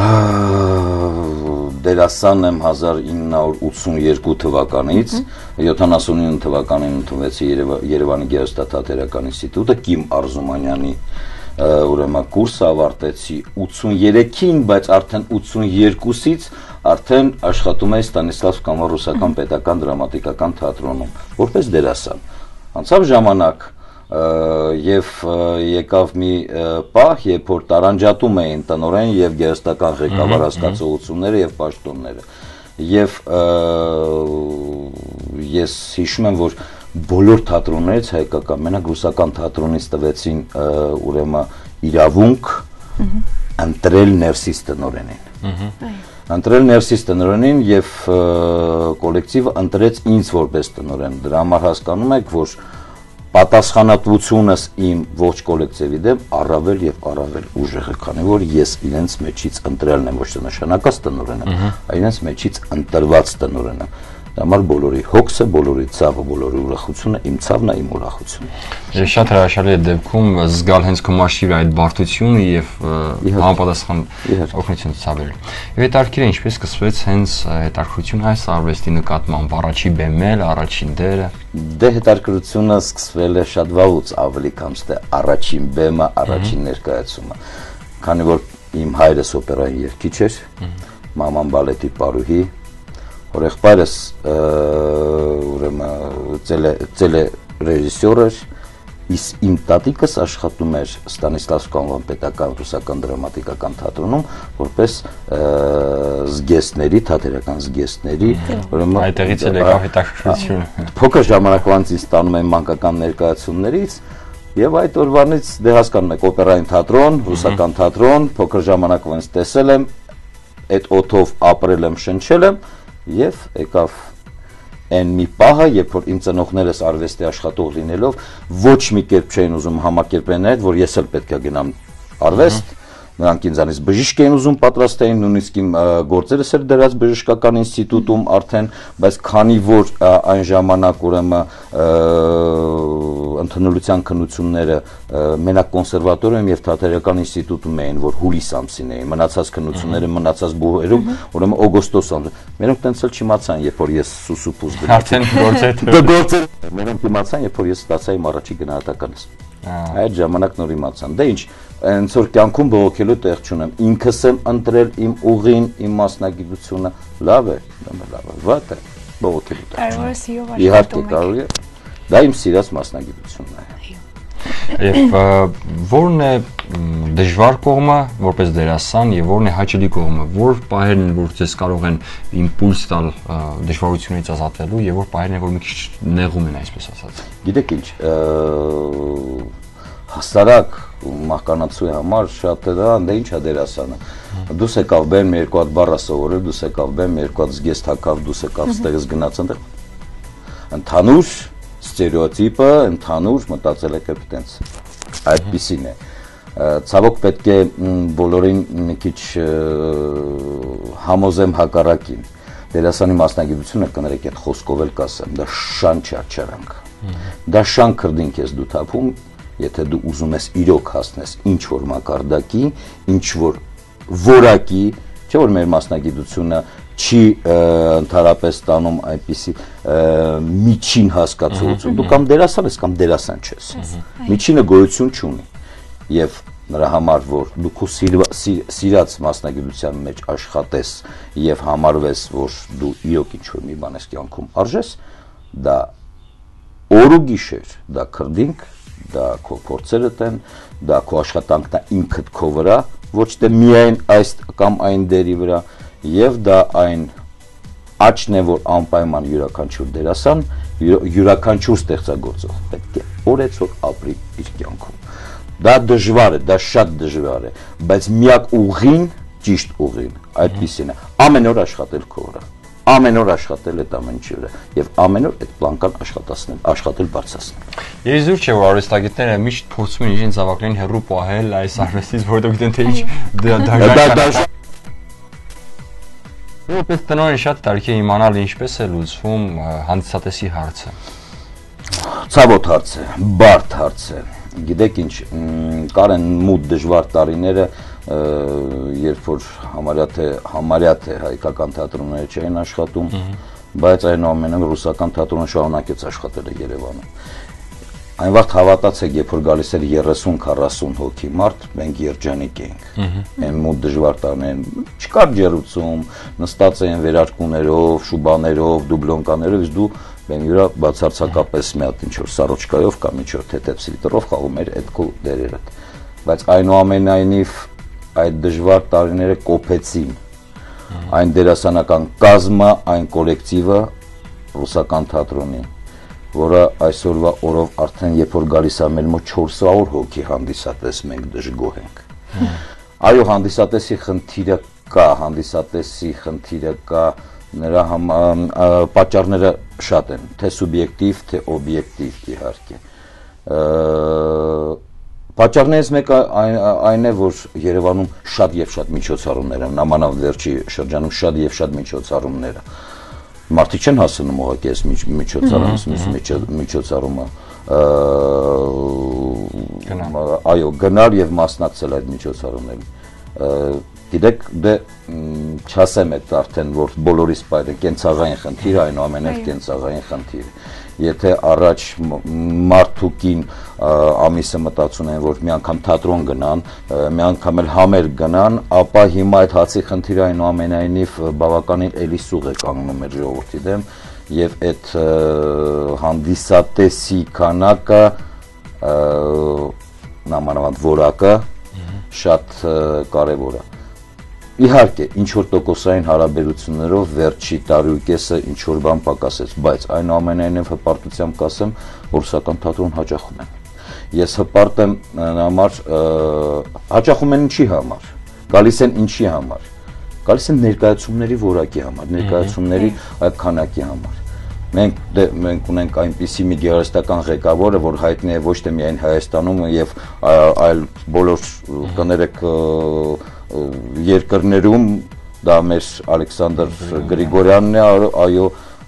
Speaker 5: Դերասան եմ 1982 թվականից, 79 թվականին ընդունվեցի Երևանի գեղարվեստաթատերական ինստիտուտը, Կիմ Արզումանյանի ուրեմն կուրսը ավարտեցի 83-ին, բայց արդեն 82-ից արդեն աշխատում էի Ստանիսլավսկու անվան ռուսական պետական դրամատիկական թատրոնում որպես դերասան։ Անցավ ժամանակ եւ եկավ մի պահ, երբ որ տարանջատում էին տնօրեն եւ գեղարվեստական ղեկավար հասկացողությունները եւ պաշտոնները։ Եվ ես հիշում եմ, որ բոլոր թատրոններից հայկական, մենակ ռուսական թատրոնից տվեցին ուրեմն իրավունք ընտրել ներսից տնօրենին։ Ընտրել ներսից տնօրենին եւ կոլեկտիվը ընտրեց ինձ որպես տնօրեն։ Դրա համար հասկանում եք, որ պատասխանատվությունս իմ ողջ կոլեկտիվի դեմ առավել եւ առավել ուժեղ է, քանի որ ես իրենց մեջից ընտրելն եմ, ոչ թե նշանակած տնօրենը, այլ իրենց մեջից ընտրված տնօրենը։ Համար բոլորի հոգսը, բոլորի ցավը, բոլորի ուրախությունը իմ ցավն է, իմ ուրախությունը։
Speaker 2: Շատ հրաշալի է դեպքում զգալ հենց քո մասի վրա այդ բարդությունը եւ համապատասխան օգնություն ցավել։ Եվ հետարքիր է ինչպես սկսվեց հենց հետարքրությունը այս արվեստի նկատմամբ, առաջի բեմել, առաջին դերը։
Speaker 5: Դե հետարքրությունը սկսվել է շատ վաղուց, ավելի կամ թե առաջին բեմը, առաջին ներկայացումը։ Քանի որ իմ հայրս օպերայի երգիչ էր, մաման բալետի պարուհի, Եղբայրս ծել է ռեժիսոր էր, իսկ իմ տատիկս աշխատում էր Ստանիսլավսկի անվան պետական ռուսական դրամատիկական թատրոնում որպես զգեստների, թատերական զգեստների, ուրեմն
Speaker 2: այդտեղից էլ եկավ հետաքրքրությունը։
Speaker 5: Փոքր ժամանակվանից ինձ տանում են մանկական ներկայացումներից եւ այդ օրվանից դե հասկանում եք օպերային թատրոն, ռուսական թատրոն, փոքր ժամանակվանից տեսել եմ, այդ օդով ապրել եմ, շնչել եմ Եվ եկավ այն մի պահը, երբ որ իմ ծնողներս արվեստի աշխատող լինելով ոչ մի կերպ չէին ուզում համակերպեն այդ, որ ես էլ պետք է գնամ արվեստ, նրանք ինձանից բժիշկ էին ուզում պատրաստեին, նույնիսկ իմ գործերս էր դրած բժշկական ինստիտուտում արդեն, բայց քանի որ այն ժամանակ ուրեմն ընդունելության քննությունները մենակ կոնսերվատորիայում եւ թատերական ինստիտուտում էին, որ հուլիս ամսին էին, մնացած քննությունները մնացած բուհերում, ուրեմն օգոստոս ամսին։ Մենակ տենց էլ չիմացան, երբ որ ես սուսուփուս գնացի։
Speaker 2: Արդեն
Speaker 5: գործեր։ Մենակ իմացան, երբ որ ես ստացա իմ առաջի գնահատականս։ Այդ ժամանակ նոր իմացան։ Դե ինչ, այնց որ կյանքում բողոքելու տեղ չունեմ։ Ինքս եմ ընտրել իմ ուղին, իմ մասնագիտությունը, լավ է, վատ է, բողոքելու տեղ։ Իհարկե կարող է։ Դա իմ սիրած մասնագիտությունն է։
Speaker 2: Եվ որն է դժվար կողմը որպես դերասան եւ որն է հաճելի կողմը, որ պահերն են որ ձեզ կարող են իմպուլս տալ դժվարությունից ազատվելու եւ որ պահերն են որ մի քիչ նեղում են այսպես ասած։
Speaker 5: Գիտեք ինչ, հասարակ մահկանացուի համար շատ է դա, դե ինչ է դերասանը։ Դուս եկավ բեմ երկու հատ բառ սովորել, դուս եկավ բեմ երկու հատ զգեստ հակավ, դուս եկավ ստեղից գնաց այնտեղ։ Ընդհանուր ստերեոտիպը, ընդհանուր մտածել եք այդպես։ Այդպիսին է։ Ցավոք պետք է բոլորին մի քիչ համոզեմ հակառակին։ Դերասանի մասնագիտությունը կներեք այդ խոսքով էլ կասեմ, դա շան չարչարանք։ Դա շան քրդինք ես դու թափում, եթե դու ուզում ես իրոք հասնես ինչ որ մակարդակի, ինչ որ որակի, չէ՞ որ մեր մասնագիտությունը չի ընդհանրապես տանում այնպիսի միջին հասկացություն։ Դու կամ դերասան ես, կամ դերասան չես։ Միջինը գոյություն չունի։ Եվ նրա համար, որ դու քո սիրած մասնագիտության մեջ աշխատես եւ համարվես, որ դու իրոք ինչ-որ մի բան ես կյանքում արժես, դա օր ու գիշեր, դա քրդինք, դա քո փորձերդ են, դա քո աշխատանքն է ինքդ քո վրա, ոչ թե միայն այս կամ այն դերի վրա, եւ դա այն աճն է, որ անպայման յուրաքանչյուր դերասան, յուրաքանչյուր ստեղծագործող պետք է օրեցօր ապրի իր կյանքում։ Դա դժվար է, դա շատ դժվար է, բայց միակ ուղին, ճիշտ ուղին, այդպիսին է։ Ամեն օր աշխատել քո վրա, ամեն օր աշխատել այդ ամեն ինչի վրա եւ ամեն օր այդ պլանկան աշխատել բարձրացնել։
Speaker 2: Եզուր չէ որ արվեստագետները միշտ փորձում են իրենց զավակներին հեռու պահել այս արվեստից, որովհետեւ գիտեն թե ինչ դա Որպես տնօրեն շատ տարիք է իմանալ ինչպես է լուծվում հանդիսատեսի հարցը։
Speaker 5: Ցավոտ հարց է, բարդ հարց է։ Գիտեք ինչ, կար են մութ դժվար տարիները, երբ որ համարյա թե հայկական թատրոնները չէին աշխատում, բայց այնուամենայնիվ ռուսական թատրոնը շարունակեց աշխատել Երևանում։ Այն վաղ հավատացեք, երբ որ գալիս էր 30-40 հոգի մարդ, մենք երջանիկ էինք։ Այն մոտ դժվար տարիներին չկար ջերուցում, նստած էին վերարկուներով, շուբաներով, դուբլոնկաներով, իսկ դու բեմ յուրա բացարձակապես մի հատ ինչ-որ սարոճկայով կամ ինչ-որ թեթև սիլտրով խաղում էր այդ քո դերերը։ Բայց այնուամենայնիվ այդ դժվար տարիները կոփեցին այն դերասանական կազմը, այն կոլեկտիվը ռուսական թատրոնի, որը այսօրվա օրով արդեն երբ որ գալիս է մեր մոտ 400 հոգի հանդիսատես մենք դժգոհ ենք։ Այո, հանդիսատեսի խնդիրը կա, նրա պատճառները շատ են, թե սուբյեկտիվ, թե օբյեկտիվ իհարկե։ Պատճառներից մեկը այն է, որ Երևանում շատ եւ շատ միջոցառումներ են, նամանավ վերջի շրջանում շատ եւ շատ միջոցառումներ մարդիկ չեն հասնում ուղղակի այս միջոցառումը այո գնալ եւ մասնակցել այդ միջոցառումներին գիտեք դե չասեմ այդ արդեն որ բոլորիս բայրը կենցաղային խնդիր այնուամենայնիվ կենցաղային խնդիր եթե առաջ մարդուկին ամիսը մտածում են որ մի անգամ թատրոն գնան մի անգամ էլ համեր գնան ապա հիմա այդ հացի խնդիրը այնուամենայնիվ բավականին էլի սուղ է կանգնում մեր ժողովրդի դեմ եւ այդ հանդիսատեսի քանակը նամանավանդ որակը շատ կարեւոր է իհարկե ինչ որ տոկոսային հարաբերություններով վերջի տարի ու կեսը ինչ որ բան պակասեց բայց այնուամենայնիվ հպարտությամբ կասեմ որ ռուսական թատրոն հաճախում են ես հպարտ եմ համար հաճախում են ինչի համար գալիս են ինչի համար գալիս են ներկայացումների որակի համար ներկայացումների այդ քանակի համար մենք ունենք այնպիսի մի գեղարվեստական ղեկավարը որ հայտնի է ոչ թե միայն Հայաստանում եւ այլ բոլոր կներեք երկրներում դա մեր Ալեքսանդր Գրիգորյանն է այո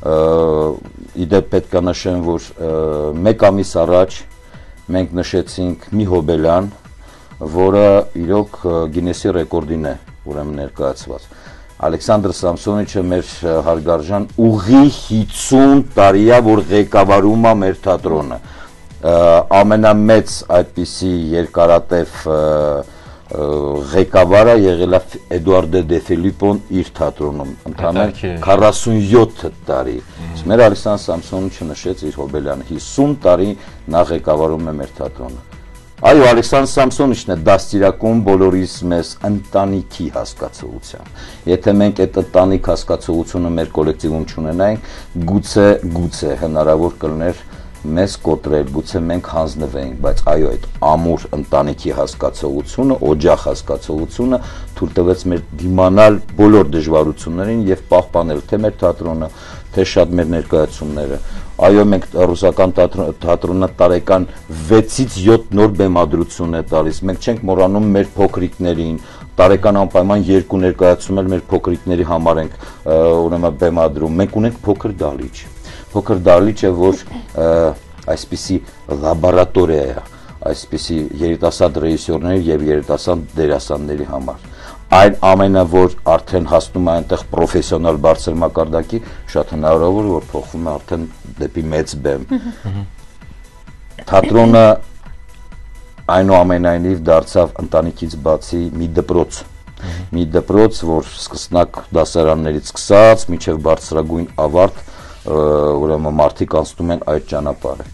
Speaker 5: իդեպ պետք է նշեմ որ մեկ ամիս առաջ մենք նշեցինք մի հոբելյան որը իրոք Գինեսի ռեկորդին է ուրեմն ներկայացված Ալեքսանդր Սամսոնիչը մեր հարգարժան ուղի 50 տարի է որ ղեկավարում է մեր թատրոնը ամենամեծ այդպիսի երկարատև ղեկավարը եղել է Էդուարդ դե Ֆիլիպոն իր թատրոնում ընդհանրապես 47 տարի մեր Ալեքսանդր Սամսոնիչը նշեց իր հոբելյանը 50 տարի նա ղեկավարում է մեր թատրոնը այո Ալեքսանդր Սամսոնիչն է դաստիարակում բոլորիս մեզ ընտանիքի հասկացողությամբ եթե մենք այդ ընտանիք հասկացողությունը մեր կոլեկտիվում չունենայինք գուցե հնարավոր կլներ մեզ կոտրել գուցե մենք հանձնվեինք բայց այո այդ ամուր ընտանիքի հասկացողությունը օջախ հասկացողությունը թույլ տվեց մեր դիմանալ բոլոր դժվարություններին եւ պահպանել թե մեր թատրոնը թե շատ մեր ներկայացումները այո մենք ռուսական թատրոնը տարեկան 6-ից 7 նոր բեմադրություն է տալիս մենք չենք մոռանում մեր փոքրիկներին տարեկան անպայման 2 ներկայացում էլ մեր փոքրիկների համար ենք ուրեմն բեմադրում մենք ունենք փոքր դահլիճը որ այսպիսի լաբորատորիա է այսպիսի երիտասարդ ռեժիսորների եւ երիտասարդ դերասանների համար այն ամենը որ արդեն հասնում է այնտեղ պրոֆեսիոնալ բարձր մակարդակի շատ հնարավոր որ փոխվում է արդեն դեպի մեծ բեմ թատրոնը այնուամենայնիվ դարձավ ընտանիքից բացի մի դպրոց որ սկսնակ դասարաններից սկսած մինչև բարձրագույն ավարտ ուրեմն մարդիկ անցնում են այդ ճանապարհը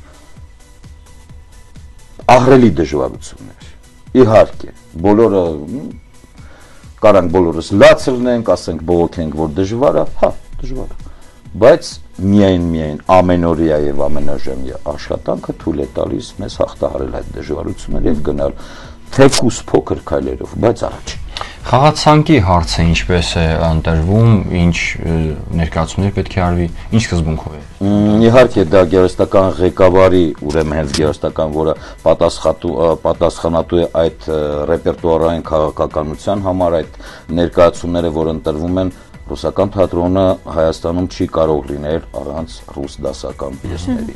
Speaker 5: ահռելի դժվարություններ իհարկե բոլորը կարանք բոլորս լաց լինենք ասենք բողոքենք որ դժվար է դժվար է բայց միայն ամենօրյա եւ ամենաժամյա աշխատանքը թույլ է տալիս մեզ հաղթահարել այդ դժվարությունները եւ գնալ թեկուս փոքր քայլերով բայց առաջ
Speaker 2: Խաղացանկի հարցը ինչպես է ընտրվում, ինչ ներկայացումներ պետք է արվի, ինչ սկզբունքով է։
Speaker 5: Իհարկե դա գեղարվեստական ղեկավարի, ուրեմն հենց գեղարվեստական, որը պատասխանատու է այդ ռեպերտուարային քաղաքականության համար այդ ներկայացումները, որ ընտրվում են, ռուսական թատրոնը Հայաստանում չի կարող լինել առանց ռուս դասական պիեսների։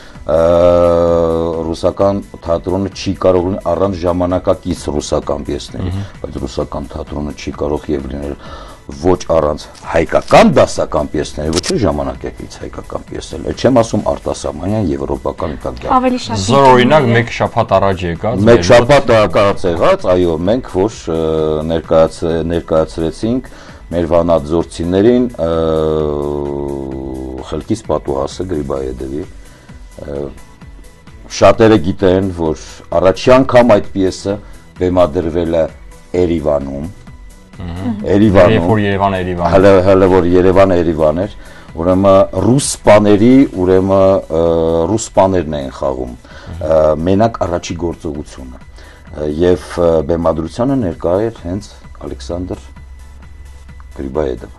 Speaker 5: Ռուսական թատրոնը չի կարող լինել առանց ժամանակակից ռուսական պիեսների, բայց ռուսական թատրոնը չի կարող եւ լինել ոչ առանց հայկական դասական պիեսների, ոչ ժամանակակից հայկական պիեսներ։ Այդ չեմ ասում արտասահմանյան եվրոպական իտալիական։
Speaker 1: Ավելի շատ։
Speaker 2: Զորօրինակ մեկ շաբաթ առաջ եկած։
Speaker 5: Մեկ շաբաթ առաջ եղած, այո, մենք որ ներկայացրեցինք մեր վանաձորցիներին Խելքիս պատուհասը Գրիբայեդովի շատերը գիտեն, որ առաջի անգամ այդ պիեսը բեմադրվել է Երևանում,
Speaker 2: որ Երևանը
Speaker 5: հələ որ Երևանը Երևան էր, ուրեմն ռուս սպաների, ռուս սպաներն էին խաղում, մենակ առաջի գործողությունը եւ բեմադրությանը ներկա էր հենց Ալեքսանդր Գրիբայեդովը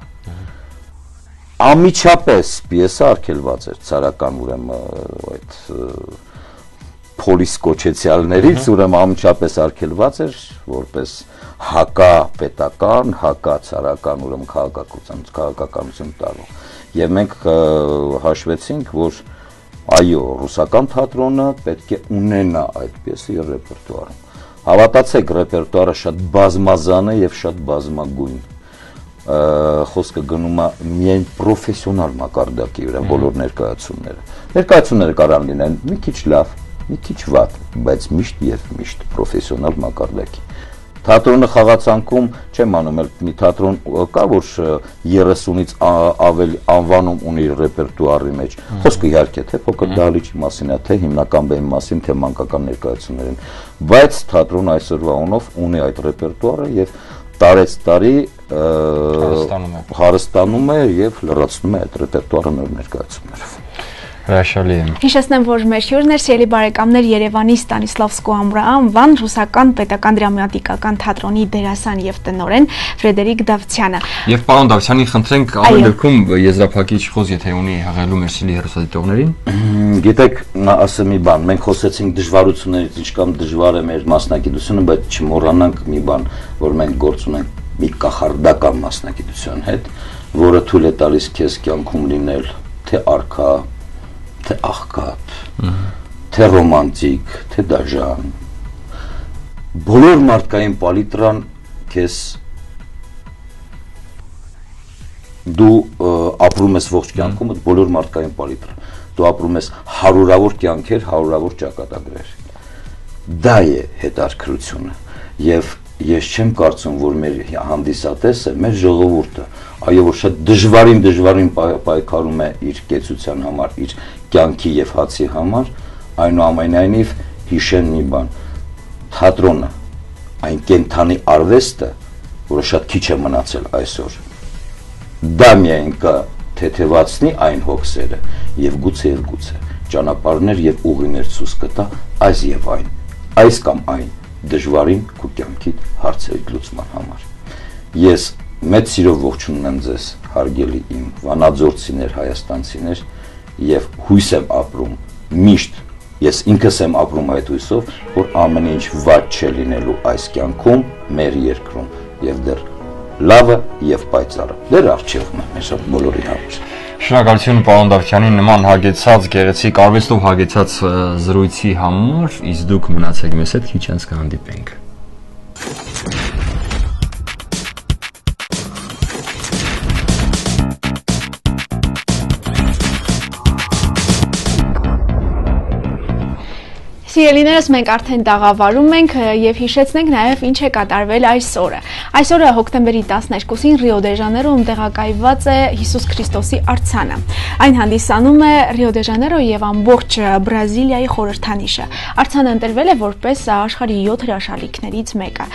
Speaker 5: Ամիջապես պիեսը արգելված էր ցարական ուրեմն այդ պոլիս կոչեցյալներից ուրեմն ամիջապես արգելված էր որպես հակապետական, հակացարական ուրեմն քաղաքականություն տալու։ եւ մենք հաշվեցինք, որ այո, ռուսական թատրոնը պետք է ունենա այդ պիեսը իր ռեպերտուարում։ Հավատացեք, ռեպերտուարը շատ բազմազան է եւ շատ բազմագույն։ Խոսքը գնում է միայն պրոֆեսիոնալ մակարդակի վրա բոլոր ներկայացումները։ Ներկայացումները կարող լինեն մի քիչ լավ, մի քիչ վատ, բայց միշտ եւ միշտ պրոֆեսիոնալ մակարդակի։ Թատրոնը խաղացանկում չեմ անում, մի թատրոն կա, որ 30-ից ավելի անվանում ունի ռեպերտուարի մեջ։ Խոսքը իհարկե թե փոքր դահլիճի մասին է, թե հիմնական բեմի մասին, թե մանկական ներկայացումներին, բայց թատրոնը այսօրվա ունով ունի այդ ռեպերտուարը եւ տարեցտարի հարստանում է եւ լրացնում է այդ ռեպերտուարը նոր ներկայացումներով։
Speaker 2: Հրաշալի է։
Speaker 1: Հիշեցնեմ, որ մեր հյուրն էր սիրելի բարեկամներ Երևանի Ստանիսլավսկու անվան ռուսական պետական դրամատիկական թատրոնի դերասան եւ տնօրեն Ֆրեդերիկ Դավթյանը։
Speaker 2: Եվ պարոն Դավթյանի, խնդրենք ամեն դեպքում եզրափակիչ խոս, եթե ունի հղելու մեր սիրելի հեռուստադիտողներին։
Speaker 5: Գիտեք, ասեմ մի բան, մենք խոսեցինք դժվարություններից, ինչքան դժվար է մեր մասնագիտությունը, բայց չմոռանանք մի բան, որ մենք գործ ունենք մի կախարդական մասնագիտության հետ, որը թույլ է տալիս քեզ կյանքում լինել թե արքա, թե աղքատ, թե ռոմանտիկ, թե դաժան։ Բոլոր մարդկային պալիտրան քեզ դու ապրում ես ողջ կյանքումդ բոլոր մարդկային պալիտրան։ Դու ապրում ես հարյուրավոր կյանքեր, հարյուրավոր ճակատագրեր։ Դա է հետաքրքրությունը։ Եվ ես չեմ կարծում, որ մեր հանդիսատեսը, մեր ժողովուրդը, այո, որ շատ դժվարին պայքարում է իր կեցության համար, իր կյանքի եւ հացի համար, այնուամենայնիվ հիշեն մի բան, թատրոնը, այն կենթանի արվեստը, որը շատ քիչ է մնացել այսօր, դա միայն կա թեթևացնի այն հոգսերը եւ գուցե ճանապարհներ եւ ուղիներ ցույց կտա այս եւ այս կամ այն դժվարին քո կյանքի հարցերի լուծման համար։ Ես մեծ սիրով ողջունում եմ ձեզ, հարգելի իմ վանաձորցիներ, հայաստանցիներ, եւ հույս եմ ապրում միշտ, ես ինքս եմ ապրում այդ հույսով, որ ամեն ինչ վատ չէ լինելու այս կյանքում, մեր երկրում, եւ դեռ լավը եւ պայծառը դեռ արժեվում է մեր բոլորի համար։
Speaker 2: Շնորհակալություն պարոն Դավթյանի նման հագեցած, գեղեցիկ արվեստով հագեցած զրույցի համար, իսկ դուք մնացեք մեզ հետ, քիչ անց կհանդիպենք։
Speaker 1: Սիրելիներս, մենք արդեն տաղավարում ենք եւ հիշեցնենք նաեւ ինչ է կատարվել այսօրը։ Այսօրը հոկտեմբերի 12-ին Ռիո դե Ժանեյրոում տեղակայված է Հիսուս Քրիստոսի արձանը։ Այն հանդիսանում է Ռիո դե Ժանեյրո եւ ամբողջ Բրազիլիայի խորհրդանիշը։ Արձանը ընտրվել է որպես աշխարհի 7 հրաշալիքներից մեկը։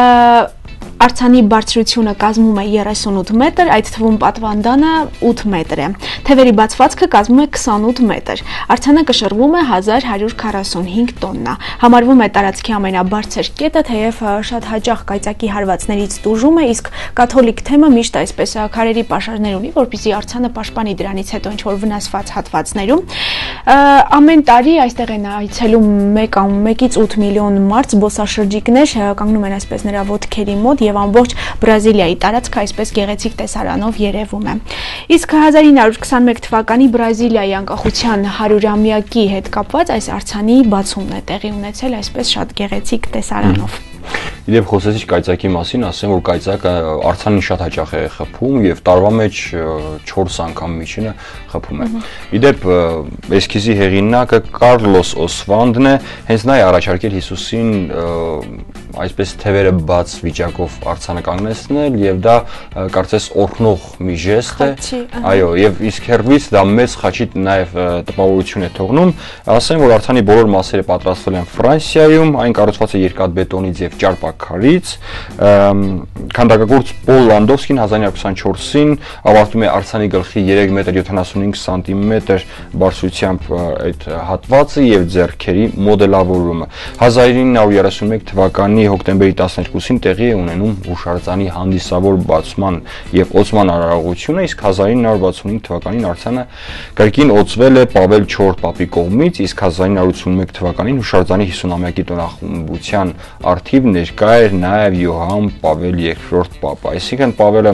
Speaker 1: Արձանի բարձրությունը կազմում է 38 մետր, այդ թվում պատվանդանը 8 մետր է։ Թևերի բացվածքը կազմում է 28 մետր։ Արձանը կշռվում է 1145 տոննա։ Համարվում է տարածքի ամենաբարձր կետը, թեև շատ հաճախ կայծակի հարվածներից տուժում է, իսկ կաթոլիկ թեմը միշտ այսպես քարերի պաշարներ ունի, որպեսզի արձանը պաշտպանի դրանից հետո ինչ որ վնասված հատվածներում։ Ամեն տարի այստեղ են այցելում 1-ից 8 միլիոն մարդ, զբոսաշրջիկներ կանգնում են այսպես նրա ոտքերի մոտ եւ ամբողջ Բրազիլիայի տարածքը այսպես գեղեցիկ տեսարանով երևում է։ Իսկ 1921 թվականի Բրազիլիայի անկախության 100-ամյակի հետ կապված այս արձանի բացումն է տեղի ունեցել այսպես շատ գեղեցիկ տեսարանով։
Speaker 2: Իդեպ խոսեցիք կայծակի մասին, ասեմ, որ կայծակը արձանին շատ հաճախ է խփում եւ տարվա մեջ 4 անգամ միջինը խփում է։ Իդեպ էսքիզի հեղինակը Կարլոս Օսվանդն է, հենց նա է առաջարկել Հիսուսին այսպես թևերը բաց վիճակով արձանը կանգնեցնել եւ դա կարծես օրհնող մի ժեստ է։ Այո, եւ իսկ հերվից դա մեծ խաչի նաեւ տպավորություն է թողնում։ Ասեմ, որ արձանի բոլոր մասերը պատրաստվել են Ֆրանսիայում, այն կառուցված է երկաթբետոնից եւ ճարպակարից։ Քանդակագործ Պոլ Լանդովսկին 1924-ին ավարտում է արձանի գլխի 3 մետր 75 սանտիմետր բարձրությամբ այդ հատվածը եւ ձեռքերի մոդելավորումը։ 1931 թվականի հոկտեմբերի 12-ին տեղի է ունենում հուշարձանի հանդիսավոր բացման եւ օծման արարողությունը, իսկ 1965 թվականին արձանը կրկին օծվել է Պավել IV պապի կողմից, իսկ 1981 թվականին հուշարձանի 50-ամյակի տոնախմբության արդիվ ներկա էր նաեւ Յոհան Պավել II պապը, այսինքն Պավելը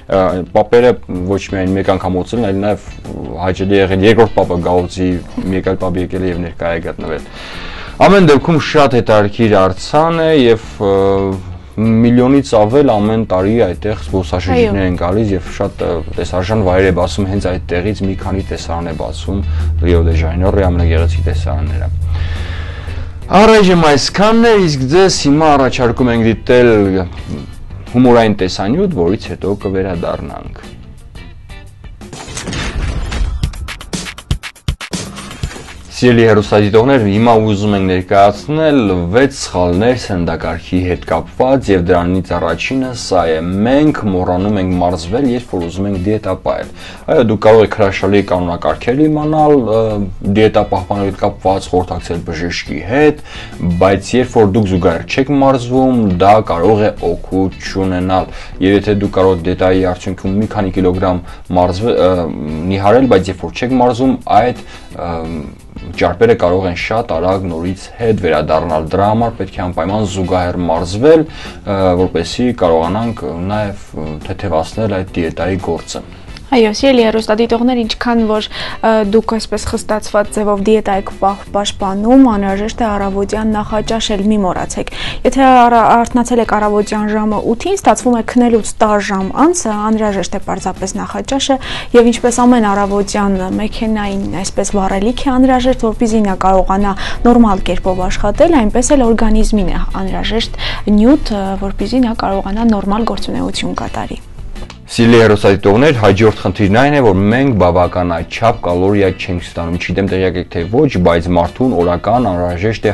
Speaker 2: Պապերը ոչ միայն մեկ անգամ օծել, այլ նաև հաճելի եղել երկրորդ պապը գաղութի մեկ այլ պապ եկել է եւ ներկա է գտնվել։ Ամեն դեպքում շատ հետաքրքիր արձան է եւ միլիոնից ավել ամեն տարի այդտեղ զբոսաշրջիկներ են գալիս եւ շատ տեսարժան վայր է բացում հենց այդ տեղից մի քանի տեսարան է բացում Ռիո դե Ժանեյրոյի ամենագեղեցիկ տեսարանները։ Առայժմ այսքանն է, իսկ ձեզ հիմա առաջարկում ենք դիտել հումորային տեսանյութ, որից հետո կվերադառնանք։ Սիրելի հեռուստադիտողներ, հիմա ուզում ենք ներկայացնել 6 սխալներ սննդակարգի հետ կապված եւ դրանից առաջինը սա է. մենք մոռանում ենք մարզվել, երբ որ ուզում ենք դիետա պահել։ Այո, դուք կարող եք հրաշալի կանոնակարգեր իմանալ դիետա պահպանելու հետ կապված, խորհրդակցել բժշկի հետ, բայց երբ որ դուք զուգահեռ չեք մարզվում, դա կարող է օգուտ չունենալ։ Եվ եթե դուք կարող եք դիետայի արդյունքում մի քանի կիլոգրամ նիհարել, բայց երբ որ չեք մարզում, այդ ճարպերը կարող են շատ արագ նորից հետ վերադառնալ։ Դրա համար պետք է անպայման զուգահեռ մարզվել, որպեսզի կարողանանք նաև թեթևացնել այդ դիետայի գործը։
Speaker 1: Այո, սիրելի հեռուստադիտողներ, ինչքան որ դուք այսպես խստացված ձևով դիետա եք պաշտպանում, անհրաժեշտ է առավոտյան նախաճաշել, մի մոռացեք։ Եթե արթնացել եք առավոտյան ժամը 8-ին, ստացվում է քնելուց 10 ժամ անց անհրաժեշտ է պարզապես նախաճաշը եւ ինչպես ամեն առավոտյան մեքենային այսպես վառելիք է անհրաժեշտ, որպեսզի նա կարողանա նորմալ կերպով աշխատել, այնպես էլ օրգանիզմին է անհրաժեշտ նյութ, որպեսզի նա կարողանա նորմալ գործունեություն կատարի։
Speaker 2: Սիրելի հեռուստադիտողներ, հաջորդ խնդիրն այն է, որ մենք բավականաչափ կալորիա չենք ստանում։ Չգիտեմ տեղյակ եք թե ոչ, բայց մարդուն օրական անհրաժեշտ է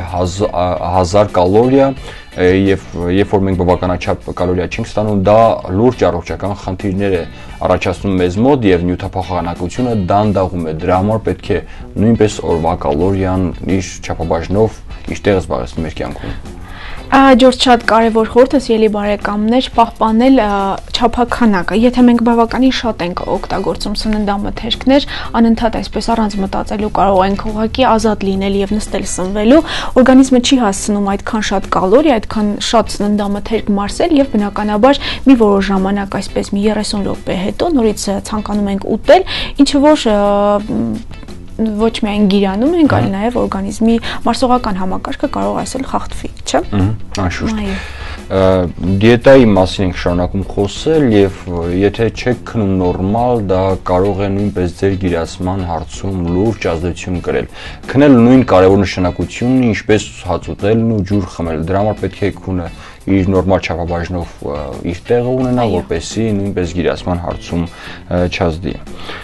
Speaker 2: 1000 կալորիա եւ երբ որ մենք բավականաչափ կալորիա չենք ստանում, դա լուրջ առողջական խնդիրներ է առաջացնում մեզ մոտ եւ նյութափոխանակությունը դանդաղում է։ Դրա համար պետք է նույնպես օրվա կալորիան իր չափաբաժնով իր տեղը զբաղեցնի մեր կյանքում։
Speaker 1: Հաջորդ շատ կարևոր խորհուրդը սիրելի բարեկամներ, պահպանել չափաքանակը։ Եթե մենք բավականին շատ ենք օգտագործում սննդամթերքներ, անընդհատ այսպես առանց մտածելու կարող ենք ուղղակի ազատ լինել եւ նստել սնվելու, օրգանիզմը չի հասցնում այդքան շատ կալորիա, այդքան շատ սննդամթերք մարսել եւ բնականաբար մի որոշ ժամանակ այսպես մի 30 րոպե հետո նորից ցանկանում ենք ուտել, ինչը որ ոչ միայն գիրանում ենք, այլ նաև օրգանիզմի մարսողական համակարգը կարող ասել խախտվի, չէ՞։
Speaker 2: Անշուշտ։ Դիետայի մասին ենք շարունակում խոսել եւ եթե չեք քնում նորմալ, դա կարող է նույնպես ձեր գիրացման հարցում լուրջ ազդեցություն կրել։ Քնելը նույն կարևոր նշանակություն ունի, ինչպես հաց ուտելն ու ջուր խմելը։ Դրա համար պետք է քունը իր նորմալ չափաբաժնով իր տեղը ունենա, որպեսզի նույնպես գիրացման հարցում չազդի։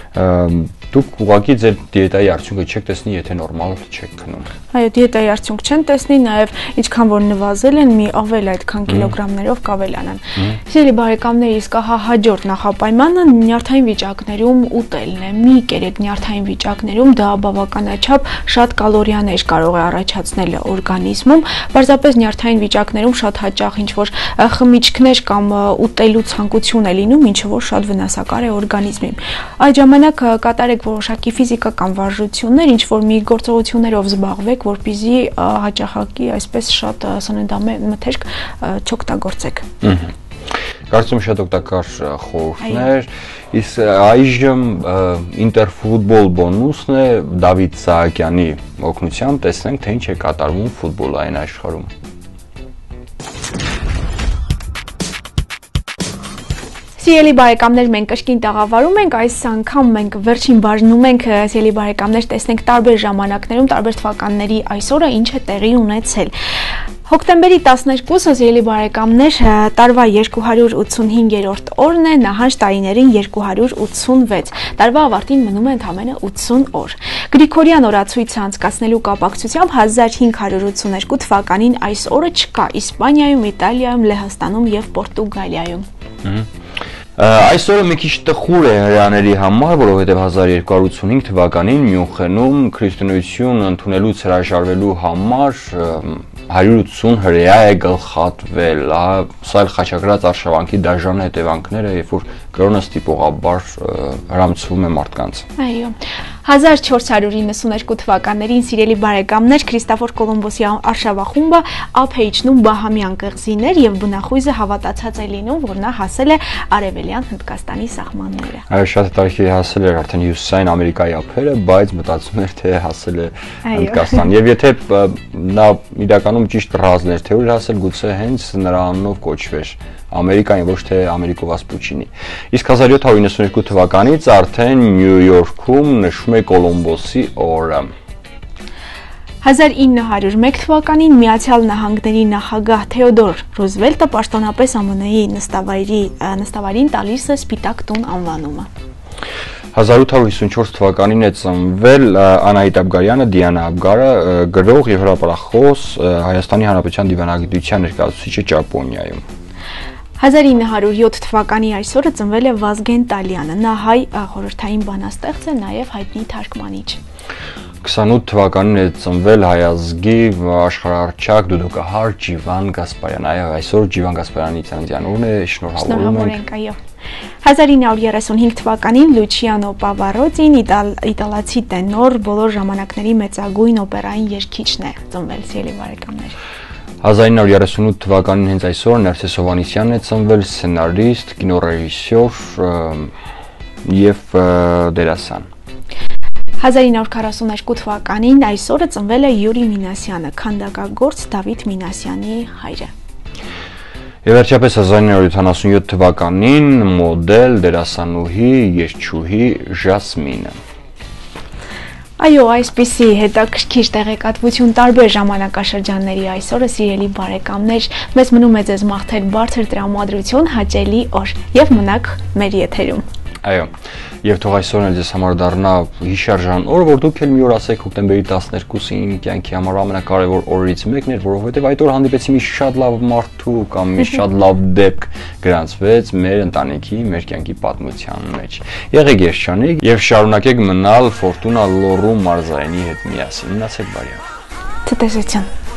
Speaker 2: Դուք ուղղակի ձեր դիետայի արդյունքը չեք տեսնի, եթե նորմալ չեք քնում։
Speaker 1: Այո, դիետայի արդյունք չեն տեսնի, նաև ինչքան որ նվազել են, մի ավել այդքան կիլոգրամներով կավելանան։ Սիրելի բարեկամներ, իսկ հաջորդ նախապայմանը նյարդային վիճակներում ուտելն է։ Մի կերեք նյարդային վիճակներում դա բավականաչափ շատ կալորիաներ կարող է առաջացնել օրգանիզմում։ Պարզապես նյարդային վիճակներում շատ հաճախ ինչ որ խմիչքներ կամ ուտելու ցանկություն է լինում, ինչը որ շատ վնասակար է օրգանիզմին։ Այդ ժամանակ կատարեք որոշակի ֆիզիկական վարժություններ, ինչ որ մի գործողություններով զբաղվեք, որպեսզի հաճախակի այսպես շատ սննդամթերք չօգտագործեք։
Speaker 2: Կարծում շատ օգտակար խորհուրդներ, իսկ այժմ ինտերֆուտբոլ բոնուսն է Դավիթ Սահակյանի օգնությամբ տեսնենք, թե ինչ է կատարվում ֆուտբոլային աշխարհում։
Speaker 1: Սիրելի բարեկամներ, մենք կրկին տաղավարում ենք, այս անգամ մենք վերջին բաժնում ենք, սիրելի բարեկամներ, տեսնենք տարբեր ժամանակներում, տարբեր թվականների այսօրը ինչ է տեղի ունեցել։ Հոկտեմբերի 12-ը, սիրելի բարեկամներ, տարվա 285-րդ օրն է, նահանջ տարիներին 286, տարվա ավարտին մնում է ընդամենը 80 օր։ Գրիգորյան օրացույցը անցկացնելու կապակցությամբ 1582 թվականին այս օրը չկա Իսպանիայում, Իտալիայում, Լեհաստանում եւ Պորտուգալիայում։
Speaker 2: Այսօրը մի քիչ տխուր է հրեաների համար, որովհետև 1285 թվականին Մյունխենում քրիստոնեություն ընդունելուց հրաժարվելու համար 180 հրեա է գլխատվել, սա էլ խաչակրաց արշավանքի դաժան հետևանքները, երբ որ կրոնը ստիպողաբար հրամցվում է մարդկանց։
Speaker 1: Այո, 1492 թվականներին սիրելի բարեկամներ Քրիստոֆոր Կոլումբոսի արշավախումբը ափ է իջնում Բահամյան կղզիներ եւ բնախույզը հավատացած է լինում, որ նա հասել է արևելյան Հնդկաստանի սահմանները։
Speaker 2: Այո, շատ տարիքի հասել էր արդեն Հյուսիսային Ամերիկայի ափերը, բայց մտածում էր թե հասել է Հնդկաստան։ Եվ եթե նա իրականում ճիշտ ռազներ թե ուր հասել, գուցե հենց նրա անունով կոչվեր Ամերիկային, ոչ թե Ամերիկով Ասպուչինի։ Իսկ 1792 թվականից արդեն Նյու Յորքում նշվում է Կոլումբոսի օրը։
Speaker 1: 1901 թվականին Միացյալ Նահանգների նախագահ Թեոդոր Ռուզվելտը պաշտոնապես ԱՄՆ-ի նստավայրին տալիս է Սպիտակ տուն անվանումը։
Speaker 2: 1854 թվականին է ծնվել Անահիտ Աբգարյանը, Դիանա Աբգարը, գրող եւ հրապարակախոս, Հայաստանի Հանրապետության դիվանագիտության ներկայացուցիչը Ճապոնիայում։
Speaker 1: 1907 թվականի այսօրը ծնվել է Վազգեն Տալյանը, նա հայ խորհրդային բանաստեղծ է, նաև հայտնի թարգմանիչ։
Speaker 2: 28 թվականին է ծնվել հայազգի աշխարհահռչակ դուդուկահար Ջիվան Գասպարյան։ Այո, այսօր Ջիվան Գասպարյանի ծննդյան օրն է, շնորհավորում ենք։
Speaker 1: Այո։ 1935 թվականին Լուչիանո Պավարոտին, իտալացի տենոր, բոլոր ժամանակների մեծագույն օպերային երգիչն է ծնվել, սիրելի բարեկամներ։
Speaker 2: 1938 թվականին հենց այսօր Ներսես Հովհաննիսյանն է ծնվել, սցենարիստ, կինոռեժիսոր եւ դերասան։
Speaker 1: 1942 թվականին այսօրը ծնվել է Յուրի Մինասյանը, քանդակագործ Դավիթ Մինասյանի հայրը։
Speaker 2: Եվ վերջապես 1977 թվականին մոդել, դերասանուհի, երգչուհի Ժասմինը։
Speaker 1: Այո, այսպիսի հետաքրքիր տեղեկատվություն տարբեր ժամանակաշրջանների այսօրը, սիրելի բարեկամներ, մեզ մնում է ձեզ մաղթել բարձր տրամադրություն, հաճելի օր եւ մնաք մեր եթերում։
Speaker 2: Այո, եւ թող այսօրն էլ ձեզ համար դառնա հիշարժան օր, որ դուք էլ մի օր ասեք հոկտեմբերի 12-ին իմ կյանքի համար ամենակարևոր օրերից մեկն էր, որովհետեւ այդ օր հանդիպեցի մի շատ լավ մարդու կամ մի շատ լավ դեպք գրանցվեց մեր ընտանիքի, մեր կյանքի պատմության մեջ։ Եղեք երջանիկ եւ շարունակեք մնալ Ֆորտունա Լոռու մարզայինի հետ միասին։ Մնացեք բարյավ։
Speaker 1: Ցտեսություն։